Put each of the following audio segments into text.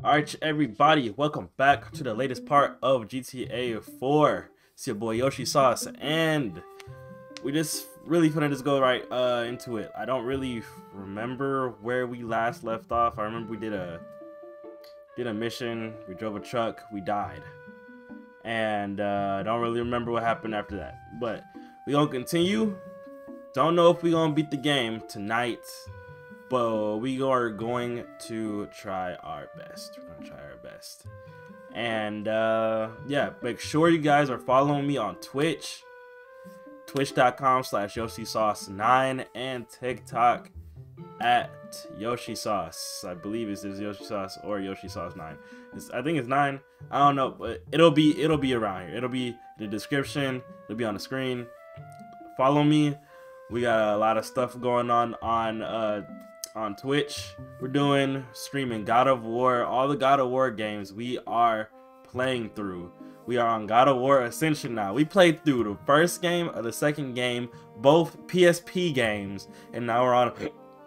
Alright, everybody, welcome back to the latest part of GTA 4. It's your boy Yoshi Sauce, and we just really finna just go right into it. I don't really remember where we last left off. I remember we did a mission, we drove a truck, we died. And I don't really remember what happened after that. But we gonna continue. Don't know if we gonna beat the game tonight, but we are going to try our best. We're gonna try our best. And yeah, make sure you guys are following me on Twitch, twitch.com/YoshiSauce9, and TikTok at Yoshi Sauce. I believe it's Yoshi Sauce or Yoshi Sauce 9. I think it's 9. I don't know, but it'll be around here. It'll be in the description. It'll be on the screen. Follow me. We got a lot of stuff going on Twitch. We're doing streaming God of War, all the God of War games we are playing through. We are on God of War Ascension now. We played through the first game or the second game, both PSP games, and now we're on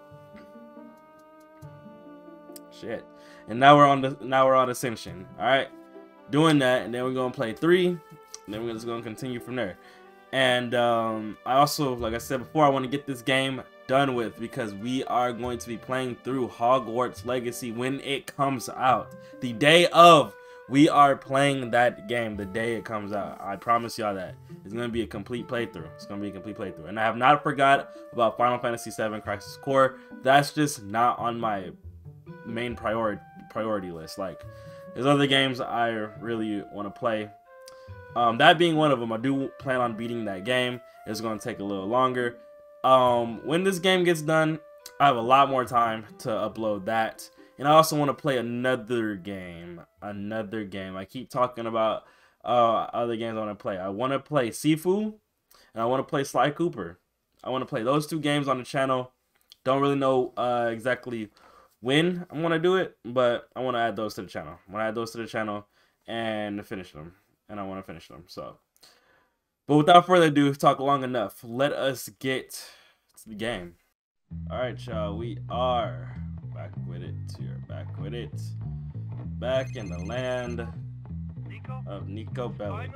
shit. And now we're on Ascension. All right, doing that, and then we're gonna play 3, and then we're just gonna continue from there. And I also, like I said before, I want to get this game done with because we are going to be playing through Hogwarts Legacy when it comes out. The day of, we are playing that game the day it comes out. I promise y'all that. It's going to be a complete playthrough. It's going to be a complete playthrough. And I have not forgot about Final Fantasy VII Crisis Core. That's just not on my main priority list. Like, there's other games I really want to play. That being one of them, I do plan on beating that game. It's going to take a little longer. When this game gets done, I have a lot more time to upload that. And I also want to play another game. I keep talking about other games I want to play. I want to play Sifu, and I want to play Sly Cooper. I want to play those 2 games on the channel. Don't really know exactly when I'm going to do it, but I want to add those to the channel. I want to add those to the channel and finish them. And I want to finish them. So, but without further ado, talk long enough. Let us get to the game. All right, y'all. We are back with it. We're back with it. Back in the land of Niko Bellic.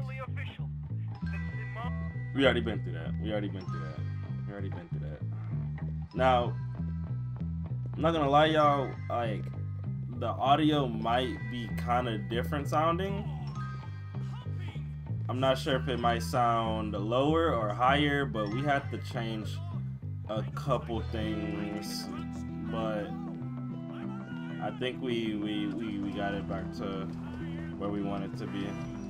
We already been through that. Now, I'm not gonna lie, y'all. Like, the audio might be kind of different sounding. I'm not sure if it might sound lower or higher, but we had to change a couple things. But I think we got it back to where we want it to be.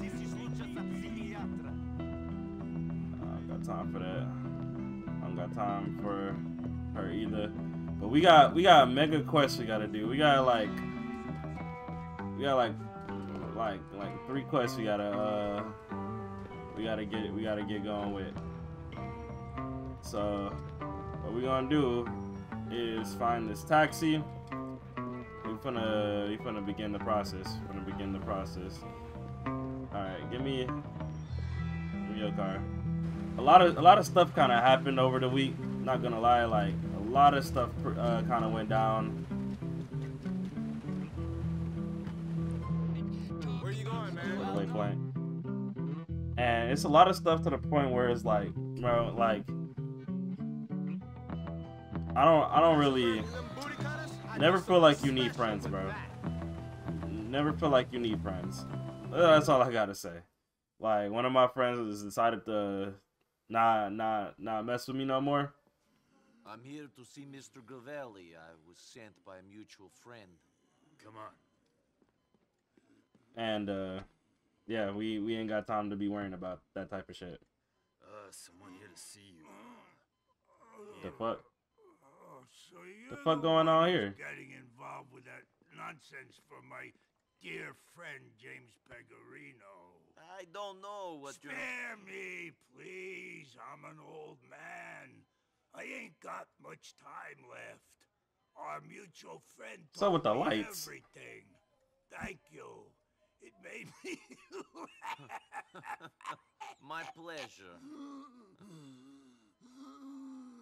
I don't got time for that. I don't got time for her either. But we got mega quests we gotta do. We got like 3 quests we gotta get going with. So what we're gonna do is find this taxi. We're gonna begin the process. Alright, give me your car. A lot of stuff kinda happened over the week, not gonna lie, like a lot of stuff kinda went down. Where you going, man? And it's a lot of stuff to the point where it's like, bro, like I don't really never feel like you need friends, bro. Never feel like you need friends. That's all I gotta say. Like, one of my friends has decided to not mess with me no more. I'm here to see Mr. Gravelli. I was sent by a mutual friend. Come on. And yeah, we ain't got time to be worrying about that type of shit. Someone here to see you. The fuck? So The fuck going on here? Getting involved with that nonsense from my dear friend James Pegorino. I don't know what you're... Spare me, please. I'm an old man. I ain't got much time left. Our mutual friend So with the taught me lights. everything. Thank you. It made me My pleasure.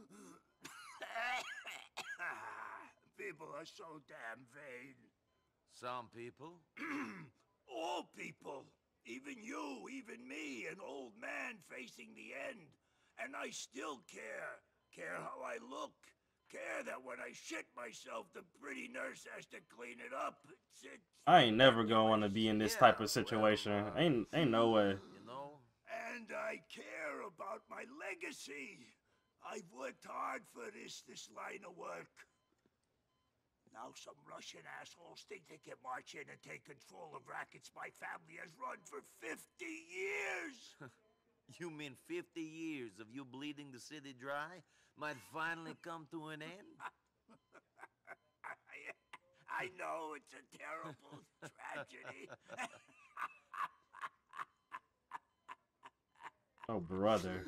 People are so damn vain. Some people. All people. Even you, even me, an old man facing the end. And I still care. Care how I look. Care that when I shit myself, the pretty nurse has to clean it up. It's I ain't never gonna want to be in this type of situation. Ain't no way. You know? And I care about my legacy. I've worked hard for this line of work. Now some Russian assholes think they can march in and take control of rackets my family has run for 50 years. You mean 50 years of you bleeding the city dry might finally come to an end? I know it's a terrible tragedy. Oh, brother.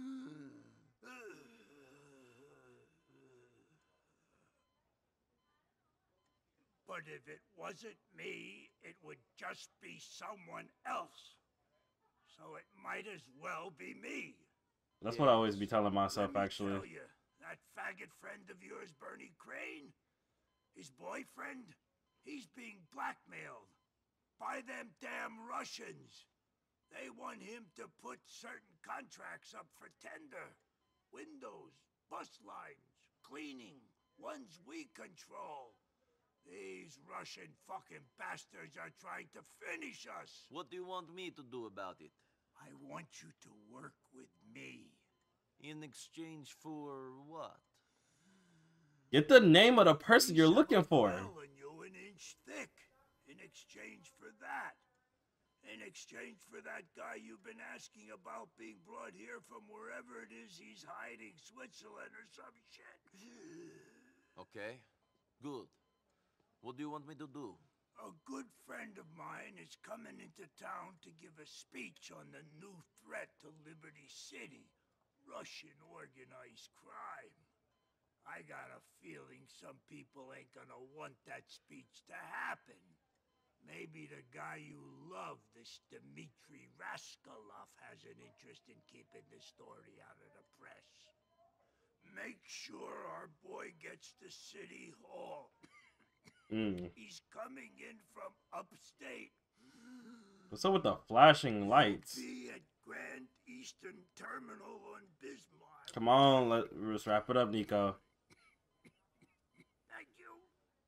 But if it wasn't me, it would just be someone else. So it might as well be me. That's what I always be telling myself, Let me actually. tell you, that faggot friend of yours, Bernie Crane, his boyfriend, he's being blackmailed by them damn Russians. They want him to put certain contracts up for tender. Windows, bus lines, cleaning, ones we control. These Russian fucking bastards are trying to finish us. What do you want me to do about it? I want you to work with me. In exchange for what? Get the name of the person you're looking for. And you an inch thick. In exchange for that. In exchange for that guy you've been asking about being brought here from wherever it is he's hiding, Switzerland or some shit. Okay, good. What do you want me to do? A good friend of mine is coming into town to give a speech on the new threat to Liberty City, Russian organized crime. I got a feeling some people ain't gonna want that speech to happen. Maybe the guy you love, this Dmitri Raskolov, has an interest in keeping the story out of the press. Make sure our boy gets to City Hall. He's coming in from upstate. What's up with the flashing lights? Be at Grand Eastern Terminal on Bismarck. Come on, let's wrap it up, Nico. Thank you.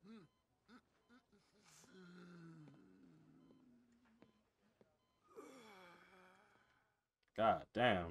God damn.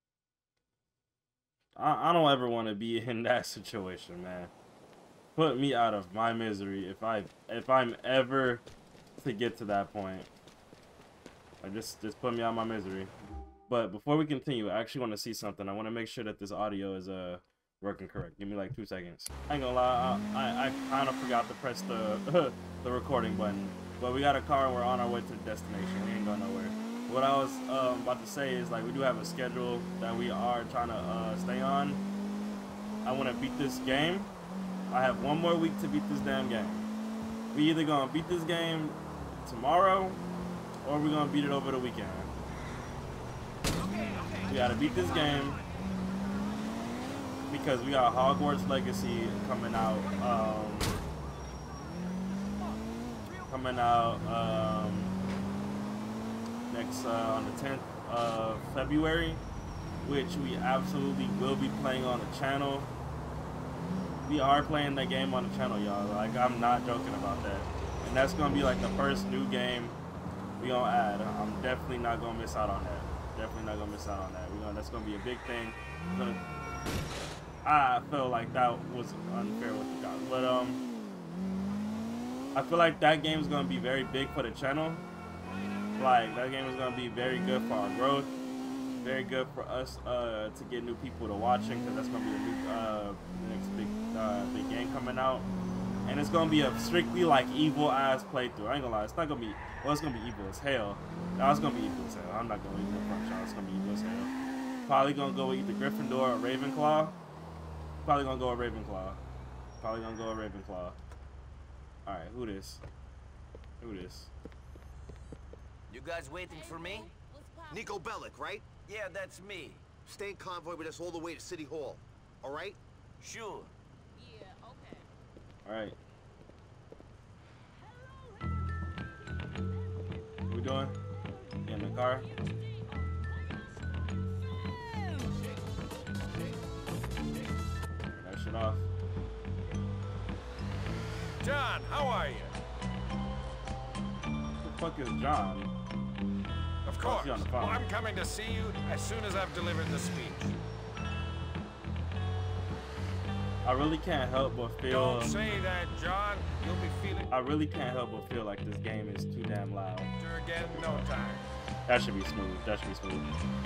I don't ever want to be in that situation, man. Put me out of my misery if I'm ever to get to that point. Like just put me out of my misery. But before we continue, I actually want to see something. I want to make sure that this audio is working correct. Give me like 2 seconds. I ain't gonna lie, I kind of forgot to press the the recording button. But we got a car and we're on our way to the destination. We ain't going nowhere. What I was about to say is, like, we do have a schedule that we are trying to stay on. I want to beat this game. I have 1 more week to beat this damn game. We either gonna beat this game tomorrow or we're gonna beat it over the weekend. We gotta beat this game because we got Hogwarts Legacy coming out. Next on the 10th of February, which we absolutely will be playing on the channel. We are playing that game on the channel, y'all. Like, I'm not joking about that. And that's gonna be like the first new game we gonna add. I'm definitely not gonna miss out on that. Definitely not gonna miss out on that. That's gonna be a big thing. I felt like that was unfair with the guys, but I feel like that game is gonna be very big for the channel. Like, that game is gonna be very good for our growth, very good for us to get new people to watching, because that's gonna be the new next big game coming out, and it's gonna be a strictly like evil ass playthrough. I ain't gonna lie, it's not gonna be, well, it's gonna be evil as hell. No, it's gonna be evil as hell. I'm not gonna evil front y'all. It's gonna be evil as hell. Probably gonna go with either Gryffindor or Ravenclaw. Probably gonna go with Ravenclaw. Probably gonna go with Ravenclaw. All right, who this? Who this? You guys waiting for me? Nico Bellic, right? Yeah, that's me. Stay in convoy with us all the way to City Hall. All right? Sure. Yeah, okay. All right. Hello, doing? In the car? Turn that shit off. John, how are you? Who the fuck is John? Of Oh, course. he's on the phone. Well, I'm coming to see you as soon as I've delivered the speech. I really can't help but feel. Don't say that, John. You'll be feeling I really can't help but feel like this game is too damn loud. better again in no time. That should be smooth. That should be smooth.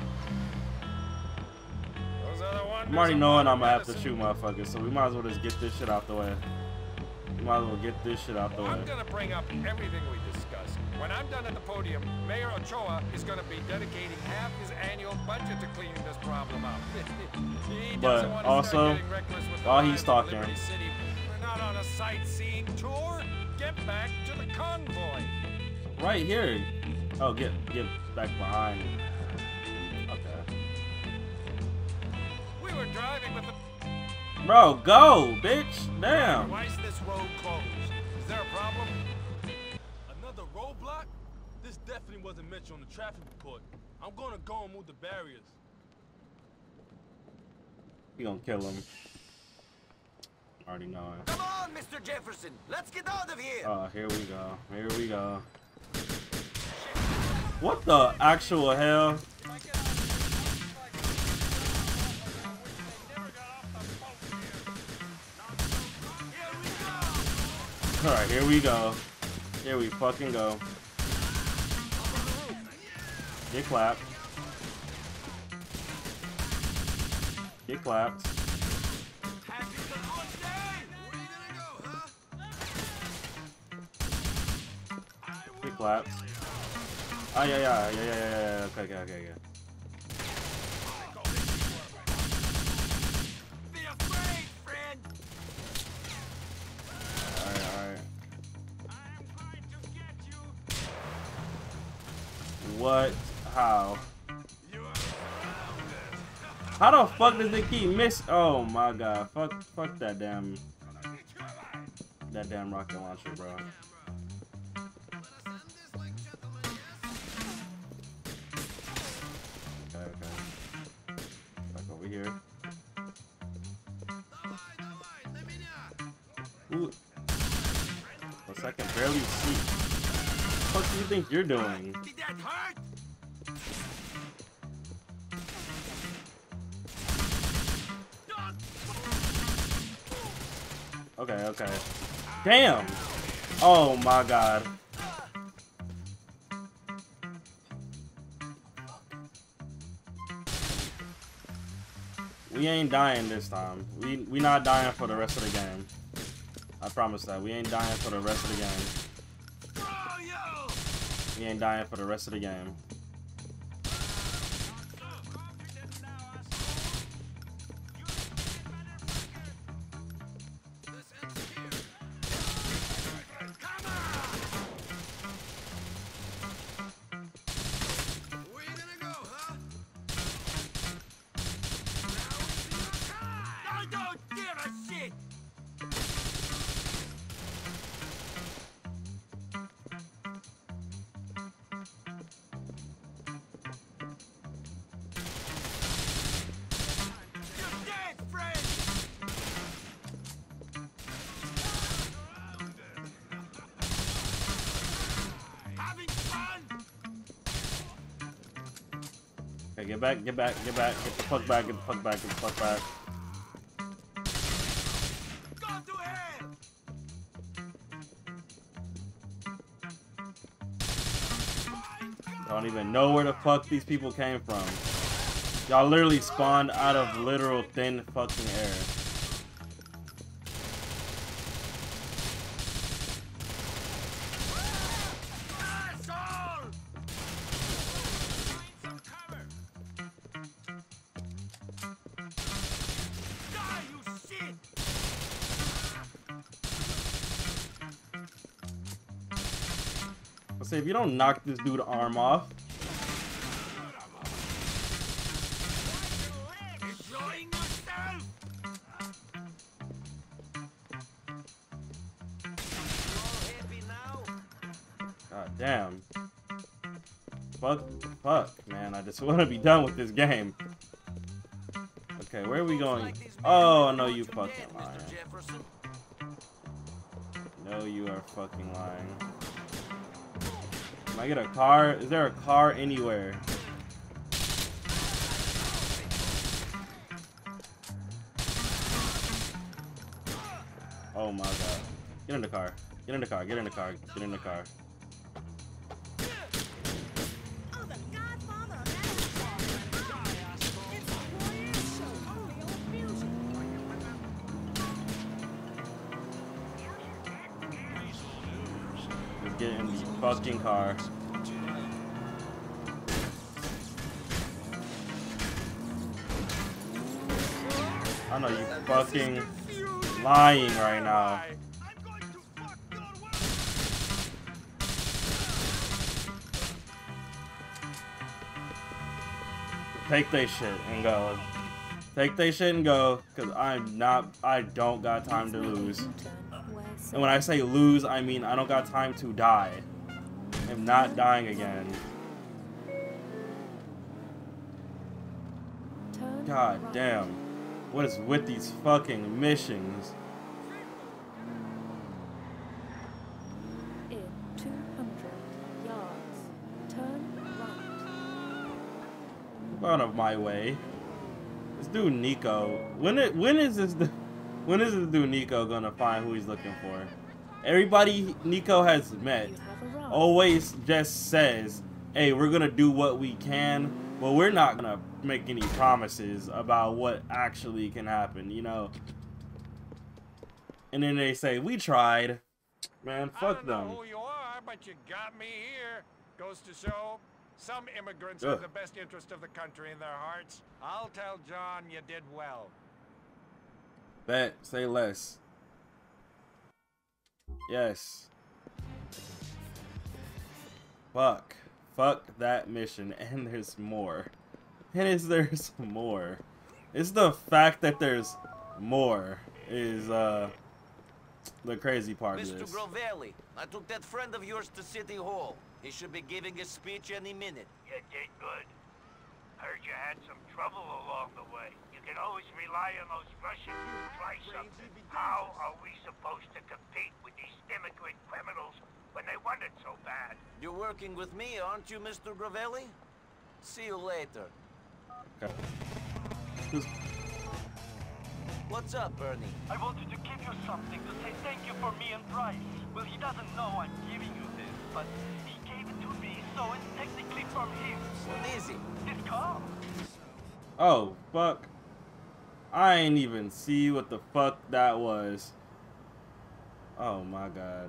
Those are the wonders I'm already of knowing I'm modern gonna have to medicine. shoot motherfuckers, so we might as well just get this shit out the way. We might as well get this shit out the Well, way. I'm gonna bring up everything we discussed. When I'm done at the podium, Mayor Ochoa is gonna be dedicating half his annual budget to cleaning this problem up. He But doesn't want to also, start getting reckless with the while he's lives of talking- Liberty City. We're not on a sightseeing tour. Get back to the convoy. Right here. Oh, get back behind. Okay. We were driving with the. Bro, go, bitch. Damn. Why is this road closed? Is there a problem? Another roadblock? This definitely wasn't mentioned on the traffic report. I'm gonna go and move the barriers. You gonna kill him. Already know it. Come on, Mr. Jefferson. Let's get out of here. Oh, here we go. Here we go. What the actual hell? Alright, here we go. Here we fucking go. Get clapped. Get clapped. Get clapped. Oh, yeah. Okay. Be afraid, friend. Alright. What? How? How the fuck does it keep miss? Oh my god. Fuck that damn rocket launcher, bro. Okay. Back over here. Ooh. Plus I can barely see. What the fuck do you think you're doing? Did that hurt? Okay. Damn! Oh my god. We ain't dying this time. We not dying for the rest of the game. I promise that. We ain't dying for the rest of the game. We ain't dying for the rest of the game. I don't give a shit. You're dead, friend. Having fun. Okay, get back. Get the fuck back. Get the fuck back. Go to hell. I don't even know where the fuck these people came from. Y'all literally spawned out of literal thin fucking air. Asshole. Die, you shit. I say if you don't knock this dude's arm off, Enjoying yourself. You all happy now? god damn. Fuck, man. I just want to be done with this game. Okay, where are we going? Oh, no, you fucking lying. No, you are fucking lying. Can I get a car? Is there a car anywhere? Oh my god. Get in the car. Get in the car. Get in the car. Get in the car. Get in the fucking car. I know you fucking lying right now. Take they shit and go. Take they shit and go, cause I don't got time to lose. And when I say lose, I mean I don't got time to die. I'm not dying again. God damn. What is with these fucking missions? In 200 yards, turn right. Out of my way. This dude Nico. When is this dude Nico gonna find who he's looking for? Everybody Nico has met always just says, hey, we're gonna do what we can, but we're not gonna make any promises about what actually can happen, you know? And then they say, we tried. Man, fuck them. I don't know who you are, but you got me here. Goes to show, some immigrants have the best interest of the country in their hearts. I'll tell John you did well. Bet, say less. Yes. Fuck that mission, and there's more. There's more. It's the fact that there's more is the crazy part of this. Mr. Grovelli, I took that friend of yours to City Hall. He should be giving a speech any minute. You did good. Heard you had some trouble along the way. You can always rely on those Russians to try something. How are we supposed to compete with these immigrant criminals when they want it so bad? You're working with me, aren't you, Mr. Grovelli? See you later. Okay. What's up, Bernie? I wanted to give you something to say thank you for me and Bryce. Well, he doesn't know I'm giving you this, but he gave it to me, so it's technically from him. What is it? This car. Oh, fuck. I ain't even see what the fuck that was. Oh my god.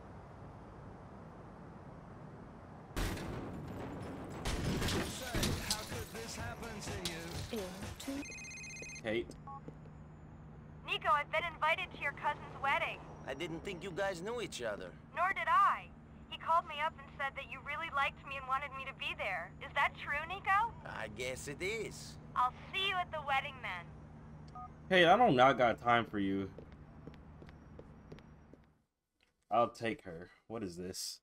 Kate. Nico, I've been invited to your cousin's wedding. I didn't think you guys knew each other. Nor did I. He called me up and said that you really liked me and wanted me to be there. Is that true, Nico? I guess it is. I'll see you at the wedding then. Hey, I don't not got time for you. I'll take her. What is this?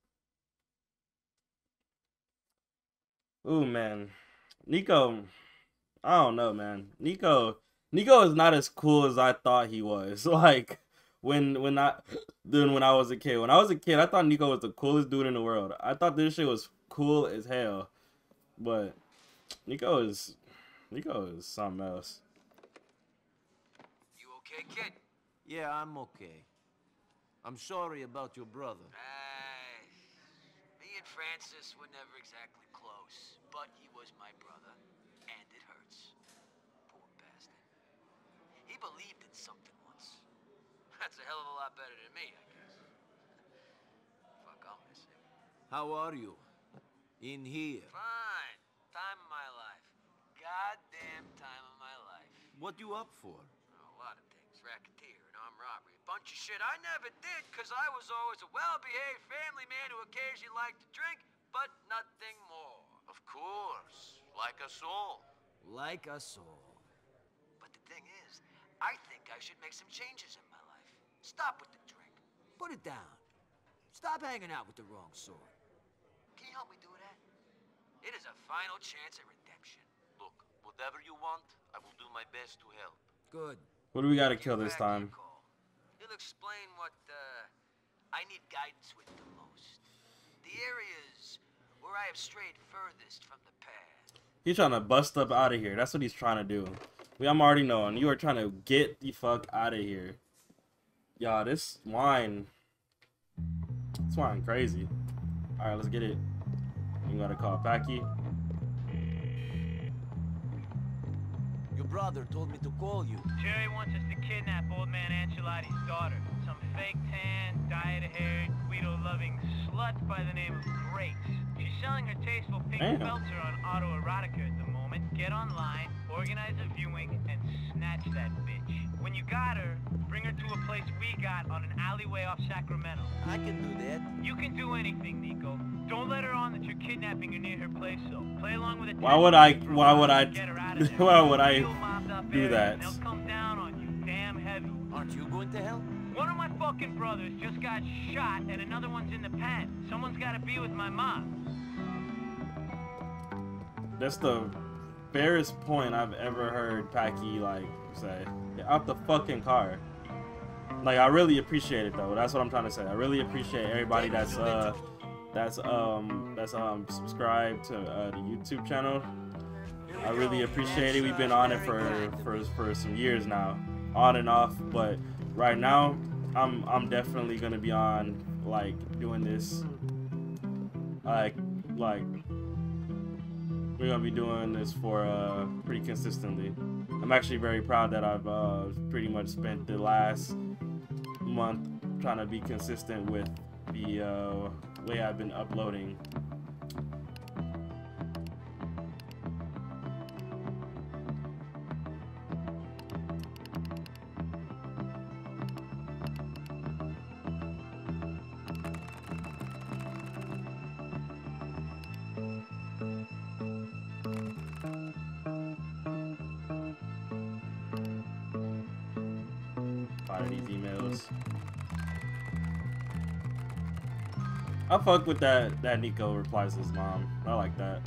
Ooh, man. Nico, I don't know, man. Nico is not as cool as I thought he was. Like when I was a kid. When I was a kid, I thought Nico was the coolest dude in the world. I thought this shit was cool as hell. But Nico is something else. You okay, kid? Yeah, I'm okay. I'm sorry about your brother. Me and Francis were never exactly close, but he was my brother, and it hurts. Poor bastard. He believed in something once. That's a hell of a lot better than me, I guess. Fuck, I'll miss him. How are you? In here. Fine. Time of my life. Goddamn time of my life. What you up for? A lot of things. Racketeer and armed robbery. A bunch of shit I never did, because I was always a well-behaved family man who occasionally liked to drink, but nothing more. Of course. Like us all. Like us all. But the thing is, I think I should make some changes in my life. Stop with the drink. Put it down. Stop hanging out with the wrong sort. Can you help me do that? It is a final chance at redemption. Look, whatever you want, I will do my best to help. Good. What do we gotta kill this time? He'll explain what, I need guidance with the most. The areas where I have strayed furthest from the path. He's trying to bust up out of here. That's what he's trying to do. I'm already knowing. You are trying to get the fuck out of here. Y'all, this wine. This wine crazy. Alright, let's get it. You gotta call Packy. Your brother told me to call you. Jerry wants us to kidnap old man Ancelotti's daughter. Some fake tan, dyed-haired, Guido-loving slut by the name of Grace. She's selling her tasteful pink belter on autoerotica at the moment. Get online, organize a viewing, and snatch that bitch. When you got her, bring her to a place we got on an alleyway off Sacramento. I can do that. You can do anything, Nico. Don't let her on that you're kidnapping her near her place, though. Play along with it. Why would I do that? They'll come down on you damn heavy. Aren't you going to help? One of my fucking brothers just got shot and another one's in the pen. Someone's got to be with my mom. That's the fairest point I've ever heard Packy like say. Get out the fucking car. Like, I really appreciate it though. That's what I'm trying to say. I really appreciate everybody that's subscribed to the YouTube channel. I really appreciate it. We've been on it for some years now, on and off. But right now, I'm definitely gonna be on, like, doing this. Like we're gonna be doing this for pretty consistently. I'm actually very proud that I've pretty much spent the last month trying to be consistent with the way I've been uploading. These emails. I fuck with that Nico replies to his mom. I like that.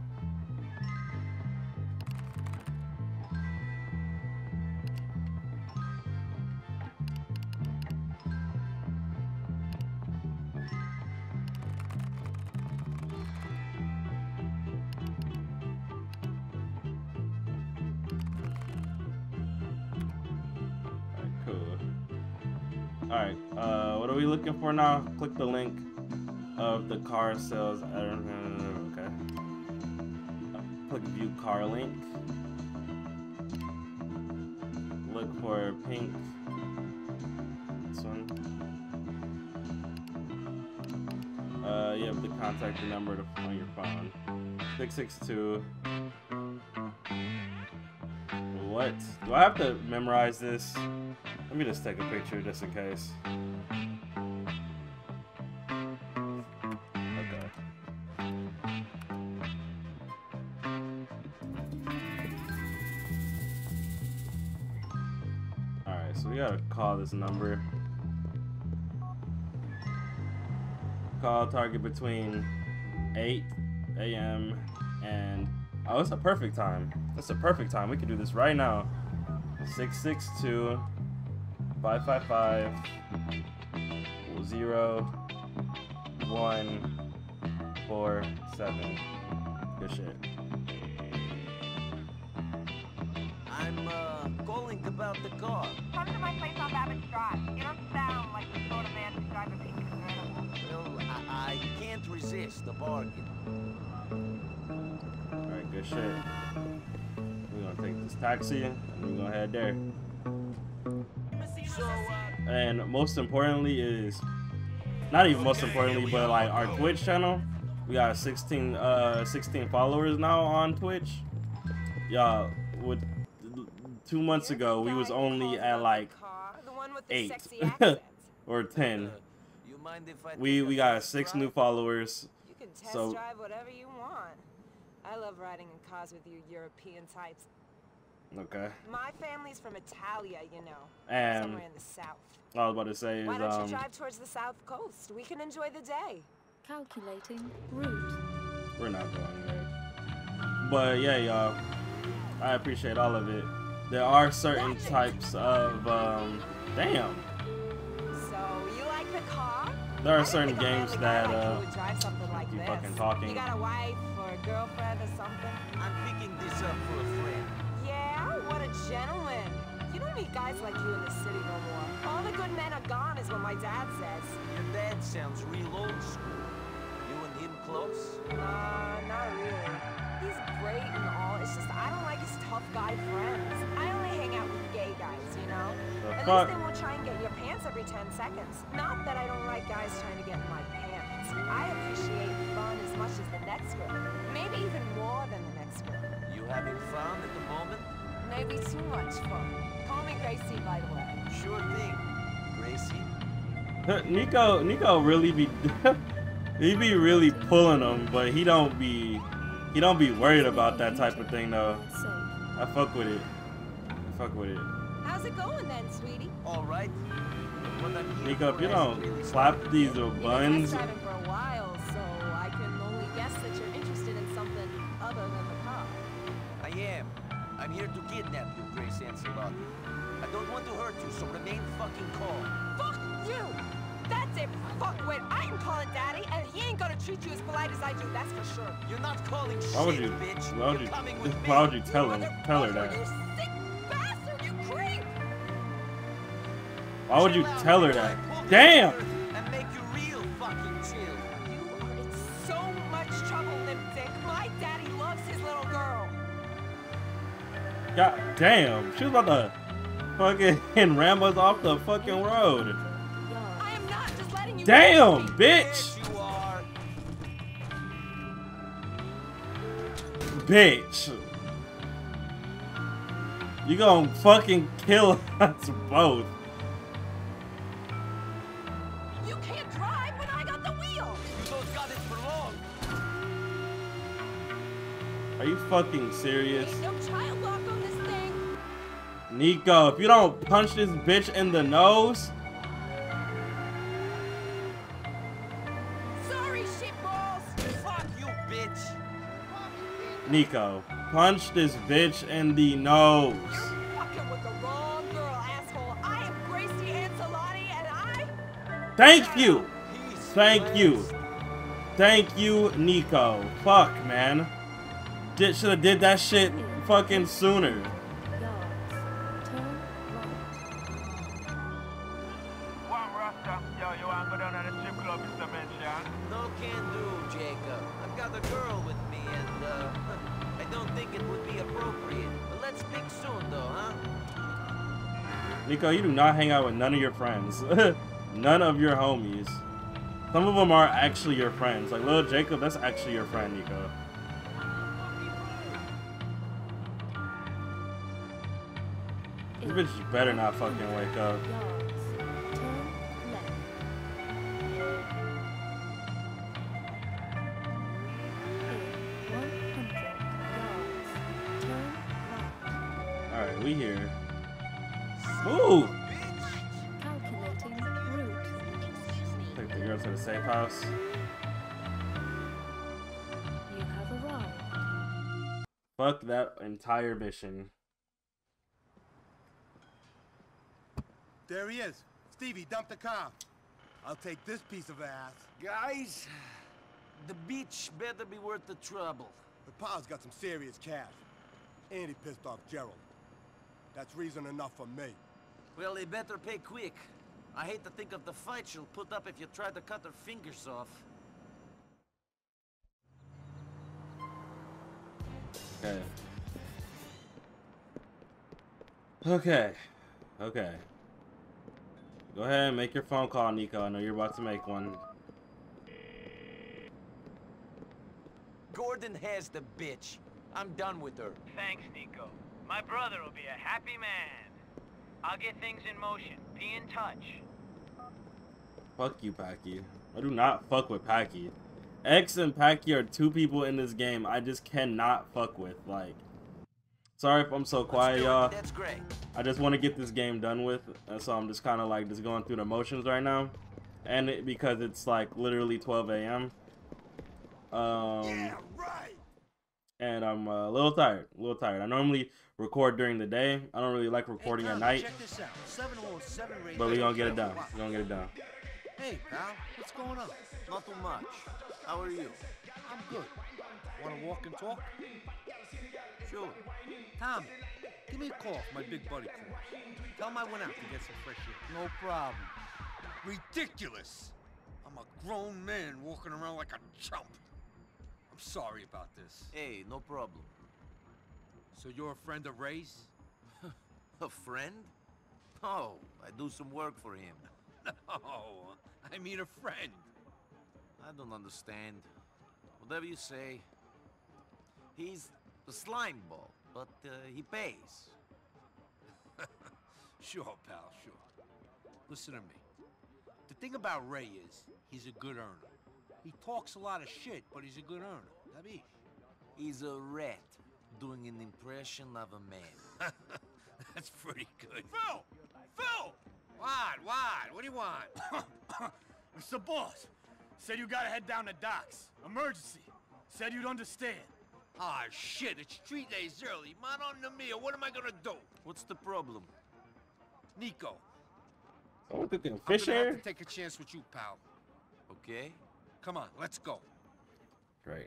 Alright, what are we looking for now? Click the link of the car sales. Okay. Click view car link. Look for pink. This one. You have to contact the number on your phone. 662. What? Do I have to memorize this? Let me just take a picture just in case. Okay. Alright, so we gotta call this number. Call target between 8 a.m. and... Oh, it's a perfect time. It's a perfect time. We can do this right now. 662 555 0147. Good shit. I'm calling about the car. Come to my place on Babbage Drive. You don't sound like the sort of man to drive a pink convertible. Well, I can't resist the bargain. Alright, good shit. We're gonna take this taxi and we're gonna head there. And most importantly is, not even most importantly, but like our Twitch channel. We got 16 followers now on Twitch. Y'all, with 2 months ago we was only at like 8 or 10. We got 6 new followers. You can test So drive whatever you want. I love riding in cars with you European types. okay. My family's from Italia, you know. And somewhere in the south. I was about to say is Why don't you drive towards the south coast? We can enjoy the day. Calculating route. we're not going there. But yeah, y'all, I appreciate all of it. There are certain types of damn. So you like the car? There are certain games that would drive something like you this. fucking talking. You got a wife or a girlfriend or something? I'm picking this up for a friend. Yeah, what a gentleman. You don't meet guys like you in the city no more. All the good men are gone is what my dad says. Your dad sounds real old school. You and him close? Not really. He's great and all, it's just I don't like his tough guy friends. I only hang out with gay guys, you know? At least they won't try and get in your pants every 10 seconds. Not that I don't like guys trying to get in my pants. I appreciate fun as much as the next girl. Maybe even more than the next girl. You having fun at the moment? Maybe too much fun. Call me Gracie, by the way. Sure thing, Gracie. Nico really be he be really pulling them, but he don't be worried about that type of thing though. I fuck with it. How's it going then, sweetie? All right. Nico, if you don't slap these buns. I've been driving for a while, so I can only guess that you're interested in something other than the car. I am. I'm here to kidnap you, Grace Ancelotti. I don't want to hurt you, so remain fucking calm. Fuck you! That's it, fuckwit! I can call it daddy, and he ain't gonna treat you as polite as I do, that's for sure. You're not calling Why would shit, you? bitch. Why would You're you? coming with Why would me. you tell her that? You sick bastard, you creep! Why would you Chill out, tell her Nico. that? I pulled Damn! you over and make you real fucking chill. You are in so much trouble, Limp Dick. My daddy loves his little girl. God damn! She was about to fucking ram us off the fucking road. I am not just letting you. Damn, bitch! Yes, you are. Bitch! You gonna fucking kill us both. You can't drive when I got the wheel. You don't got it for long. Are you fucking serious? Ain't no child lock on this thing. Nico, if you don't punch this bitch in the nose. Sorry, shitballs. Fuck you, bitch. Nico, punch this bitch in the nose. You're fucking with the wrong girl, asshole. I am Gracie Ancelotti, and I. Thank you! Peace, Thank you! friends. Thank you, Nico. Fuck, man. Should have did that shit fucking sooner. Yards. Turn right. One Rasta. Yo, you want to go down to the strip club, Mr. Mention? No can do, Jacob. I've got a girl with me, and I don't think it would be appropriate. But let's speak soon, though, huh? Nico, you do not hang out with none of your friends. None of your homies. Some of them are actually your friends. Like little Jacob, that's actually your friend, Nico. This bitch better not fucking wake up. Yards. Turn left. In 100 yards. Turn right. Alright, we here. Ooh! Calculating route. Take the girl to the safe house. You have arrived. Fuck that entire mission. There he is. Stevie, dump the car. I'll take this piece of ass. Guys, the beach better be worth the trouble. The pa's got some serious cash. And he pissed off Gerald. That's reason enough for me. Well, they better pay quick. I hate to think of the fight she'll put up if you try to cut her fingers off. Okay. Okay. Okay. Go ahead and make your phone call, Nico. I know you're about to make one. Gordon has the bitch. I'm done with her. Thanks, Nico. My brother will be a happy man. I'll get things in motion. Be in touch. Fuck you, Packy. I do not fuck with Packy. X and Packy are two people in this game I just cannot fuck with. Like, sorry if I'm so quiet, y'all. That's great. I just want to get this game done with, and so I'm just kind of like just going through the motions right now, and because it's like literally 12 a.m. Yeah, right. and I'm a little tired. I normally record during the day. I don't really like recording at night. Check this out. 707 radio. But we gonna get it done. Hey, pal, what's going on? Not too much. How are you? I'm good. Want to walk and talk? Sure. Tommy, give me a call if my big buddy calls. Tell him I went out to get some fresh air. No problem. Ridiculous. I'm a grown man walking around like a chump. I'm sorry about this. Hey, no problem. So you're a friend of Ray's? A friend? Oh, I do some work for him. No, I mean a friend. I don't understand. Whatever you say. He's a slime ball, but he pays. Sure, pal, sure. Listen to me. The thing about Ray is, he's a good earner. He talks a lot of shit, but he's a good earner. Tabish. He's a rat doing an impression of a man. That's pretty good. Phil! Phil! What? What do you want? It's the boss. Said you gotta head down to docks. Emergency. Said you'd understand. Ah, shit, it's 3 days early. Man on the meal, what am I gonna do? What's the problem? Nico. Oh, cooking I'm fish gonna have here? to take a chance with you, pal. Okay. Come on, let's go. Great,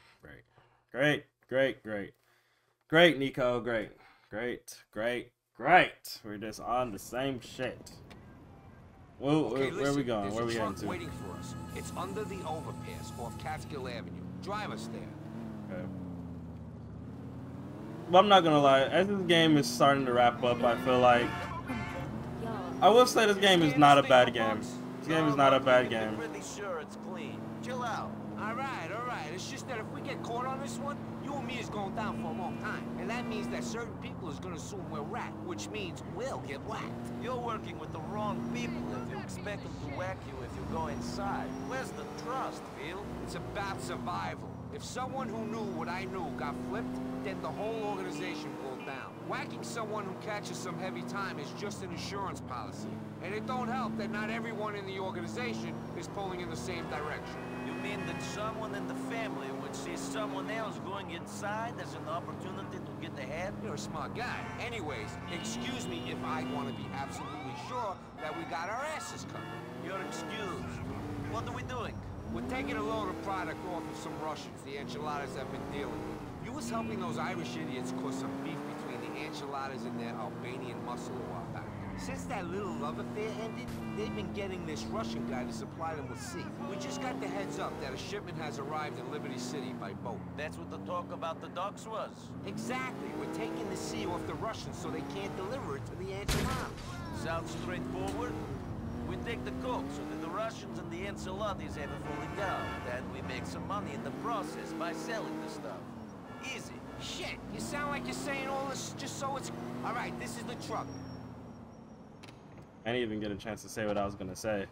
Nico. Great. We're just on the same shit. Whoa, Okay, where are we going? There's Where are we a heading truck to? waiting for us. It's under the overpass off Catskill Avenue. Drive us there. Okay. But I'm not gonna lie, as this game is starting to wrap up, I feel like I will say this game is not a bad game. This game is not a bad game. I'm pretty sure it's clean. Chill out. All right. It's just that if we get caught on this one, you and me is going down for a long time. And that means that certain people is going to assume we're rat, which means we'll get whacked. You're working with the wrong people if you expect them to whack you if you go inside. Where's the trust, Phil? It's about survival. If someone who knew what I knew got flipped, then the whole organization will down. Whacking someone who catches some heavy time is just an insurance policy. And it don't help that not everyone in the organization is pulling in the same direction. You mean that someone in the family would see someone else going inside as an opportunity to get ahead? You're a smart guy. Anyways, excuse me if I want to be absolutely sure that we got our asses covered. You're excused. What are we doing? We're taking a load of product off of some Russians the Enchiladas have been dealing with. You was helping those Irish idiots cause some beef between the Enchiladas and their Albanian muscle a while back. Since that little love affair ended, they've been getting this Russian guy to supply them with sea. We just got the heads up that a shipment has arrived in Liberty City by boat. That's what the talk about the docks was. Exactly. We're taking the sea off the Russians so they can't deliver it to the Enchiladas. Sounds straightforward. We take the coke so that the Russians and the Enchiladas have a fully down. Then we make some money in the process by selling the stuff. Easy. Shit, you sound like you're saying all this just so it's... All right, this is the truck. I didn't even get a chance to say what I was gonna say.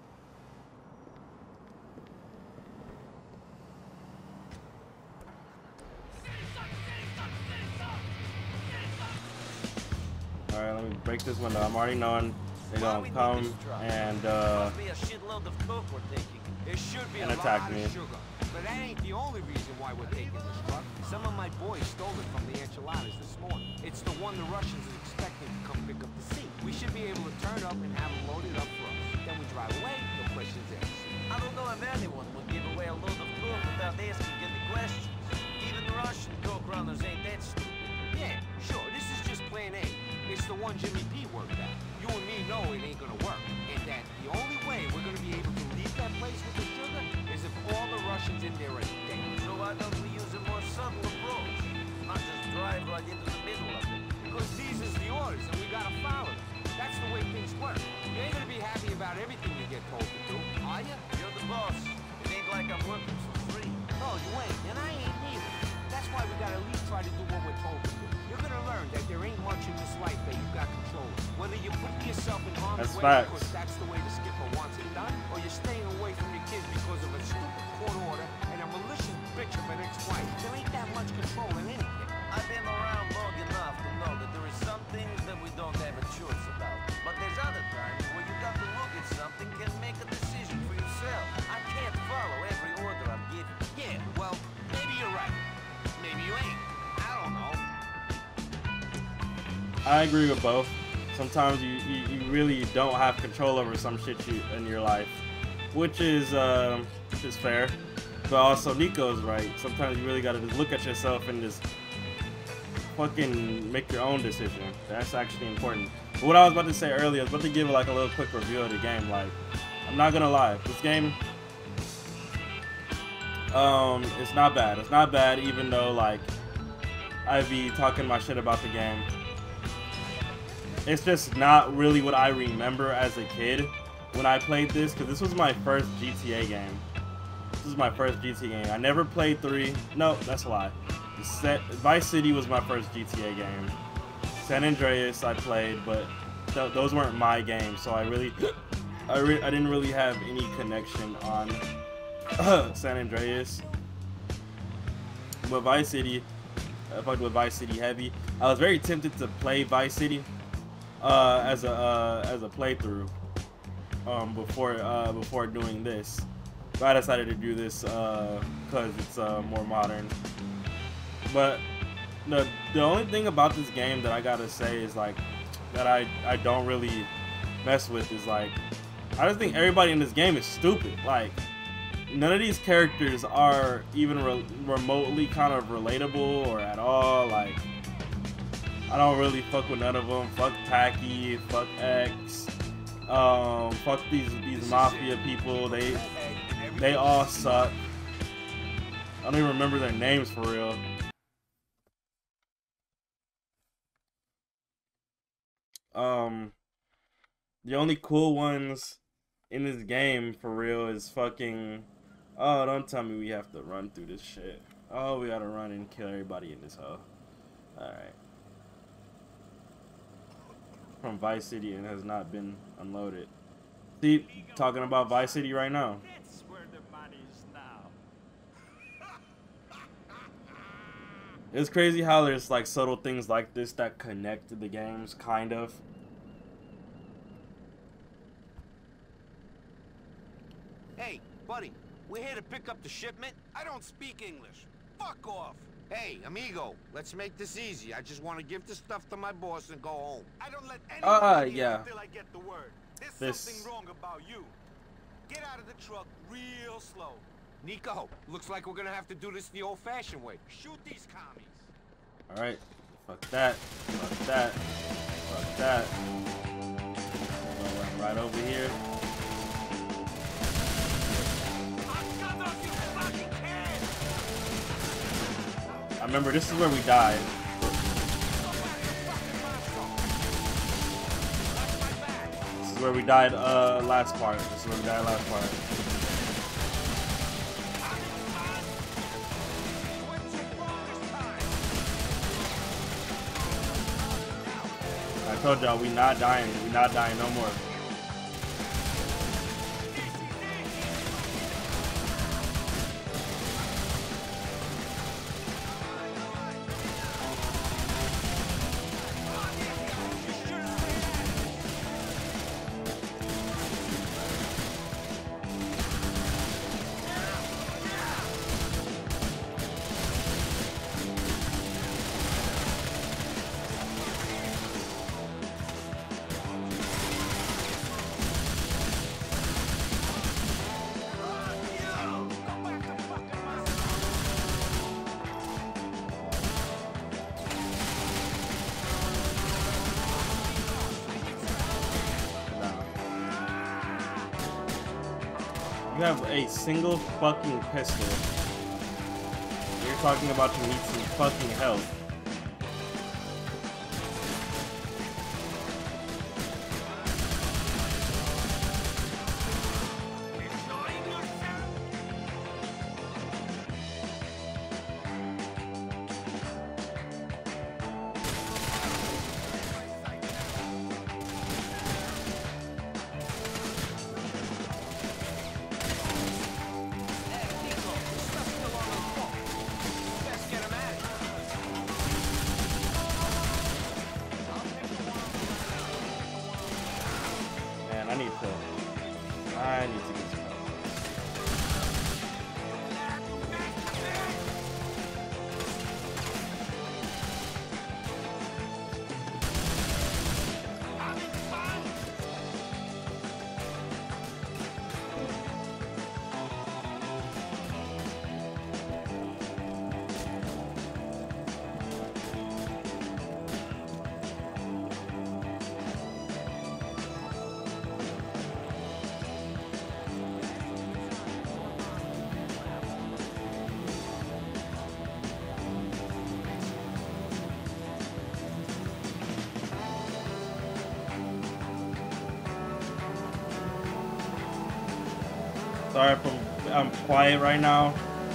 Alright, let me break this window. I'm already knowing they're gonna come and Must be a shitload of coke we're taking. It should be and a attack lot me. of sugar. But that ain't the only reason why we're taking this truck. Some of my boys stole it from the Enchiladas this morning. It's the one the Russians is expecting to come pick up the sea. We should be able to turn up and have them loaded up for us. Then we drive away, no questions asked. I don't know if anyone would give away a load of coke without asking any questions. Even the Russian coke runners ain't that stupid. Yeah, sure, this is just plan A. It's the one Jimmy P worked out. You and me know it ain't gonna work. And that the only way we're gonna be able to leave that place with the sugar is if all the Russians in there are dead. So why don't we use a more subtle approach? Not just drive right into the middle of it. Because these is the orders and we gotta follow them. That's the way things work. You ain't gonna be happy about everything you get told to do, are you? You're the boss. It ain't like I'm working for free. No, you ain't, and I ain't neither. That's why we gotta at least try to do what we're told to do. You're gonna learn that there ain't much in this life that you've got control of. Whether you put yourself in harm's way because that's the way the skipper wants it done, or you're staying away from your kids because of a stupid court order and a malicious bitch of an ex-wife. There ain't that much control in anything. I've been around long enough to know that there is some things that we don't have a choice about. But there's other times where you got to look at something and make a decision for yourself. I can't follow every order I'm given. Yeah, well, maybe you're right. Maybe you ain't. I agree with both. Sometimes you really don't have control over some shit in your life, which is fair. But also Nico's right. Sometimes you really gotta just look at yourself and just fucking make your own decision. That's actually important. But what I was about to say earlier, I was about to give like a little quick review of the game. Like, I'm not gonna lie, this game, it's not bad. It's not bad, even though like I be talking my shit about the game. It's just not really what I remember as a kid when I played this, because this was my first GTA game. This is my first GTA game. I never played 3. No, that's a lie. Vice City was my first GTA game. San Andreas I played, but those weren't my games, so I didn't really have any connection on San Andreas. But Vice City, I fucked with Vice City heavy. I was very tempted to play Vice City as a playthrough before doing this. But I decided to do this because it's more modern. But the only thing about this game that I gotta say is like that I don't really mess with is like, I just think everybody in this game is stupid. Like, none of these characters are even remotely kind of relatable or at all. Like, I don't really fuck with none of them. Fuck Tacky, fuck X, fuck these mafia people. They all suck. I don't even remember their names for real. The only cool ones in this game for real is fucking, oh, don't tell me we have to run through this shit. Oh, we gotta run and kill everybody in this hole. Alright. From Vice City and has not been unloaded. See, talking about Vice City right now. That's where the money is now. It's crazy how there's like subtle things like this that connect to the games, kind of. Hey, buddy, we're here to pick up the shipment. I don't speak English. Fuck off. Hey, amigo, let's make this easy. I just want to give the stuff to my boss and go home. I don't let anyone yeah. until I get the word. There's something wrong about you. Get out of the truck real slow. Nico, looks like we're gonna have to do this the old-fashioned way. Shoot these commies. Alright. Fuck that. Fuck that. Fuck that. Right over here. I remember this is where we died. This is where we died last part. This is where we died last part. I told y'all we not dying. We not dying no more. You have a single fucking pistol. You're talking about you need some fucking help. Sorry if I'm quiet right now.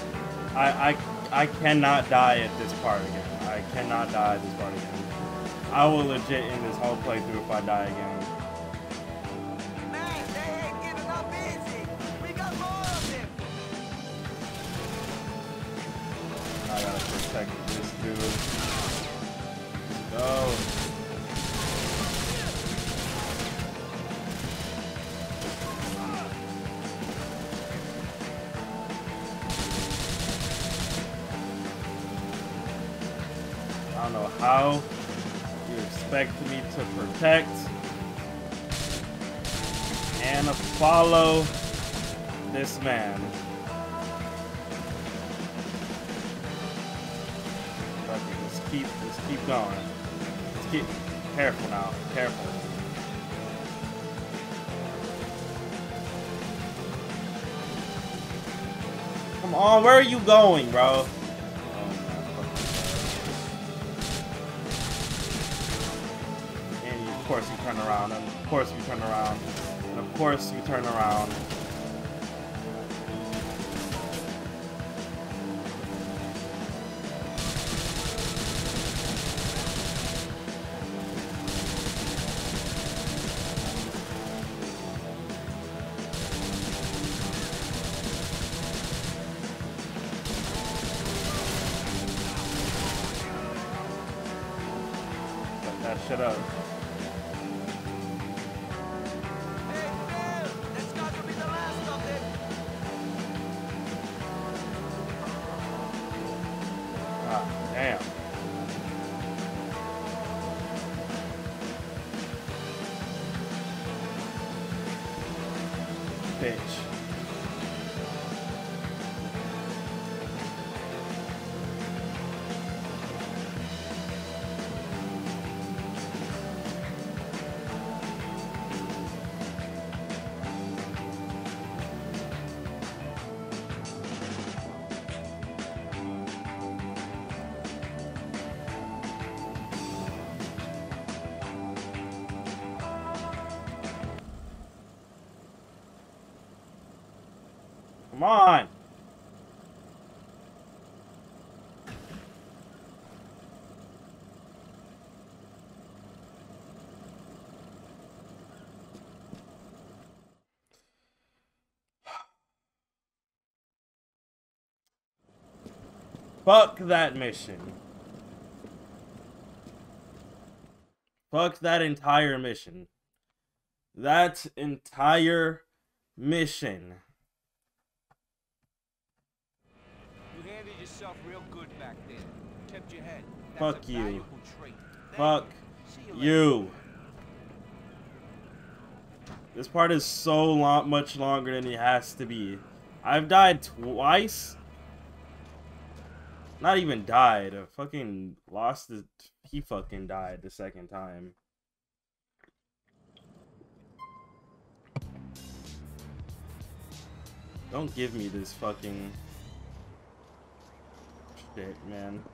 I cannot die at this part again. I cannot die at this part again. I will legit end this whole playthrough if I die again. Man, they ain't giving up easy. We got more of them. I gotta protect this dude. Let's go. I don't know how you expect me to protect and follow this man. Okay, let's keep going. Let's keep careful now. Careful. Come on, where are you going, bro? Of course you turn around, and of course you turn around, and of course you turn around. Set that shit up. Damn. Bitch. Come on. Fuck that mission. Fuck that entire mission. That entire mission. You handled yourself real good back there. Kept your head. That's Fuck a you. valuable trait. Fuck you. This part is so much longer than it has to be. I've died twice. Not even died. I fucking lost it. He fucking died the second time. Don't give me this fucking shit, man.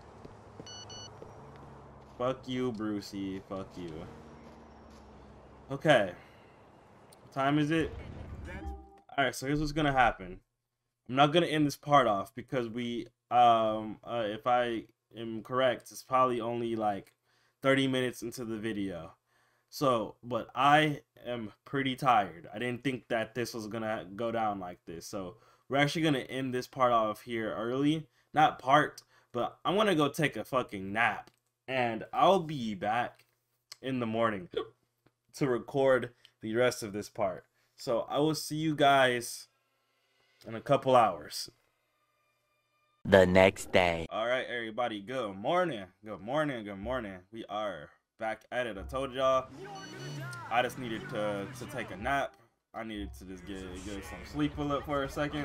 Fuck you, Brucey. Fuck you. Okay. What time is it? Alright, so here's what's gonna happen. I'm not gonna end this part off because we if I am correct, it's probably only like 30 minutes into the video. So, but I am pretty tired. I didn't think that this was gonna go down like this. So we're actually gonna end this part off here early. Not part, but I'm gonna go take a fucking nap. And I'll be back in the morning to record the rest of this part. So I will see you guys in a couple hours. The next day. Alright, everybody, good morning. Good morning, good morning. We are back at it. I told y'all I just needed to take a nap. I needed to just get some sleep for a second.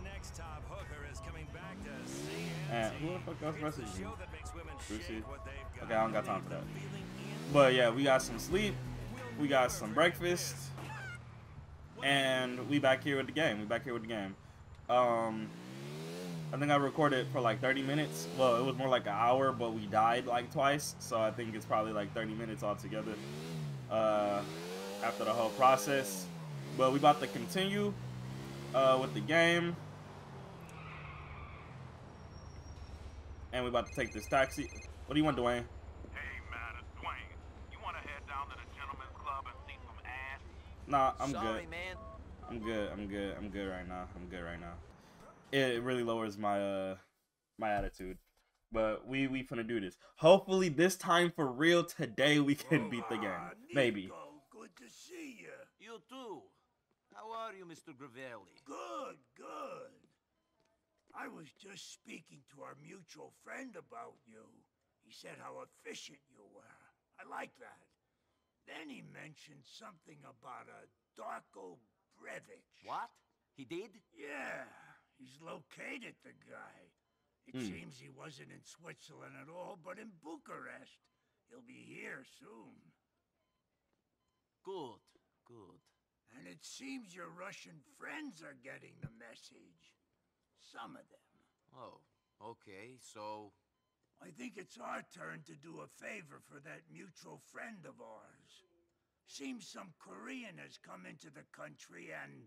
And who the fuck else messaged you? Brucey? Okay, I don't got time for that. But yeah, we got some sleep. We got some breakfast. And we back here with the game. I think I recorded for like 30 minutes. Well, it was more like an hour, but we died like twice. So I think it's probably like 30 minutes altogether after the whole process. But we about to continue. with the game. And we about to take this taxi. What do you want, Dwayne? Hey, man, it's Dwayne. You want to head down to the gentleman's club and see some ass? Nah, I'm Sorry, good. man. I'm good. I'm good. I'm good right now. I'm good right now. It really lowers my my attitude. But we finna do this. Hopefully this time for real today we can beat the game. Maybe. Good to see you. You too. How are you, Mr. Gravelli? Good, good. I was just speaking to our mutual friend about you. He said how efficient you were. I like that. Then he mentioned something about a Darko Brevic. What? He did? Yeah, he's located the guy. It seems he wasn't in Switzerland at all, but in Bucharest. He'll be here soon. Good, good. And it seems your Russian friends are getting the message. Some of them. Oh, okay, so... I think it's our turn to do a favor for that mutual friend of ours. Seems some Korean has come into the country and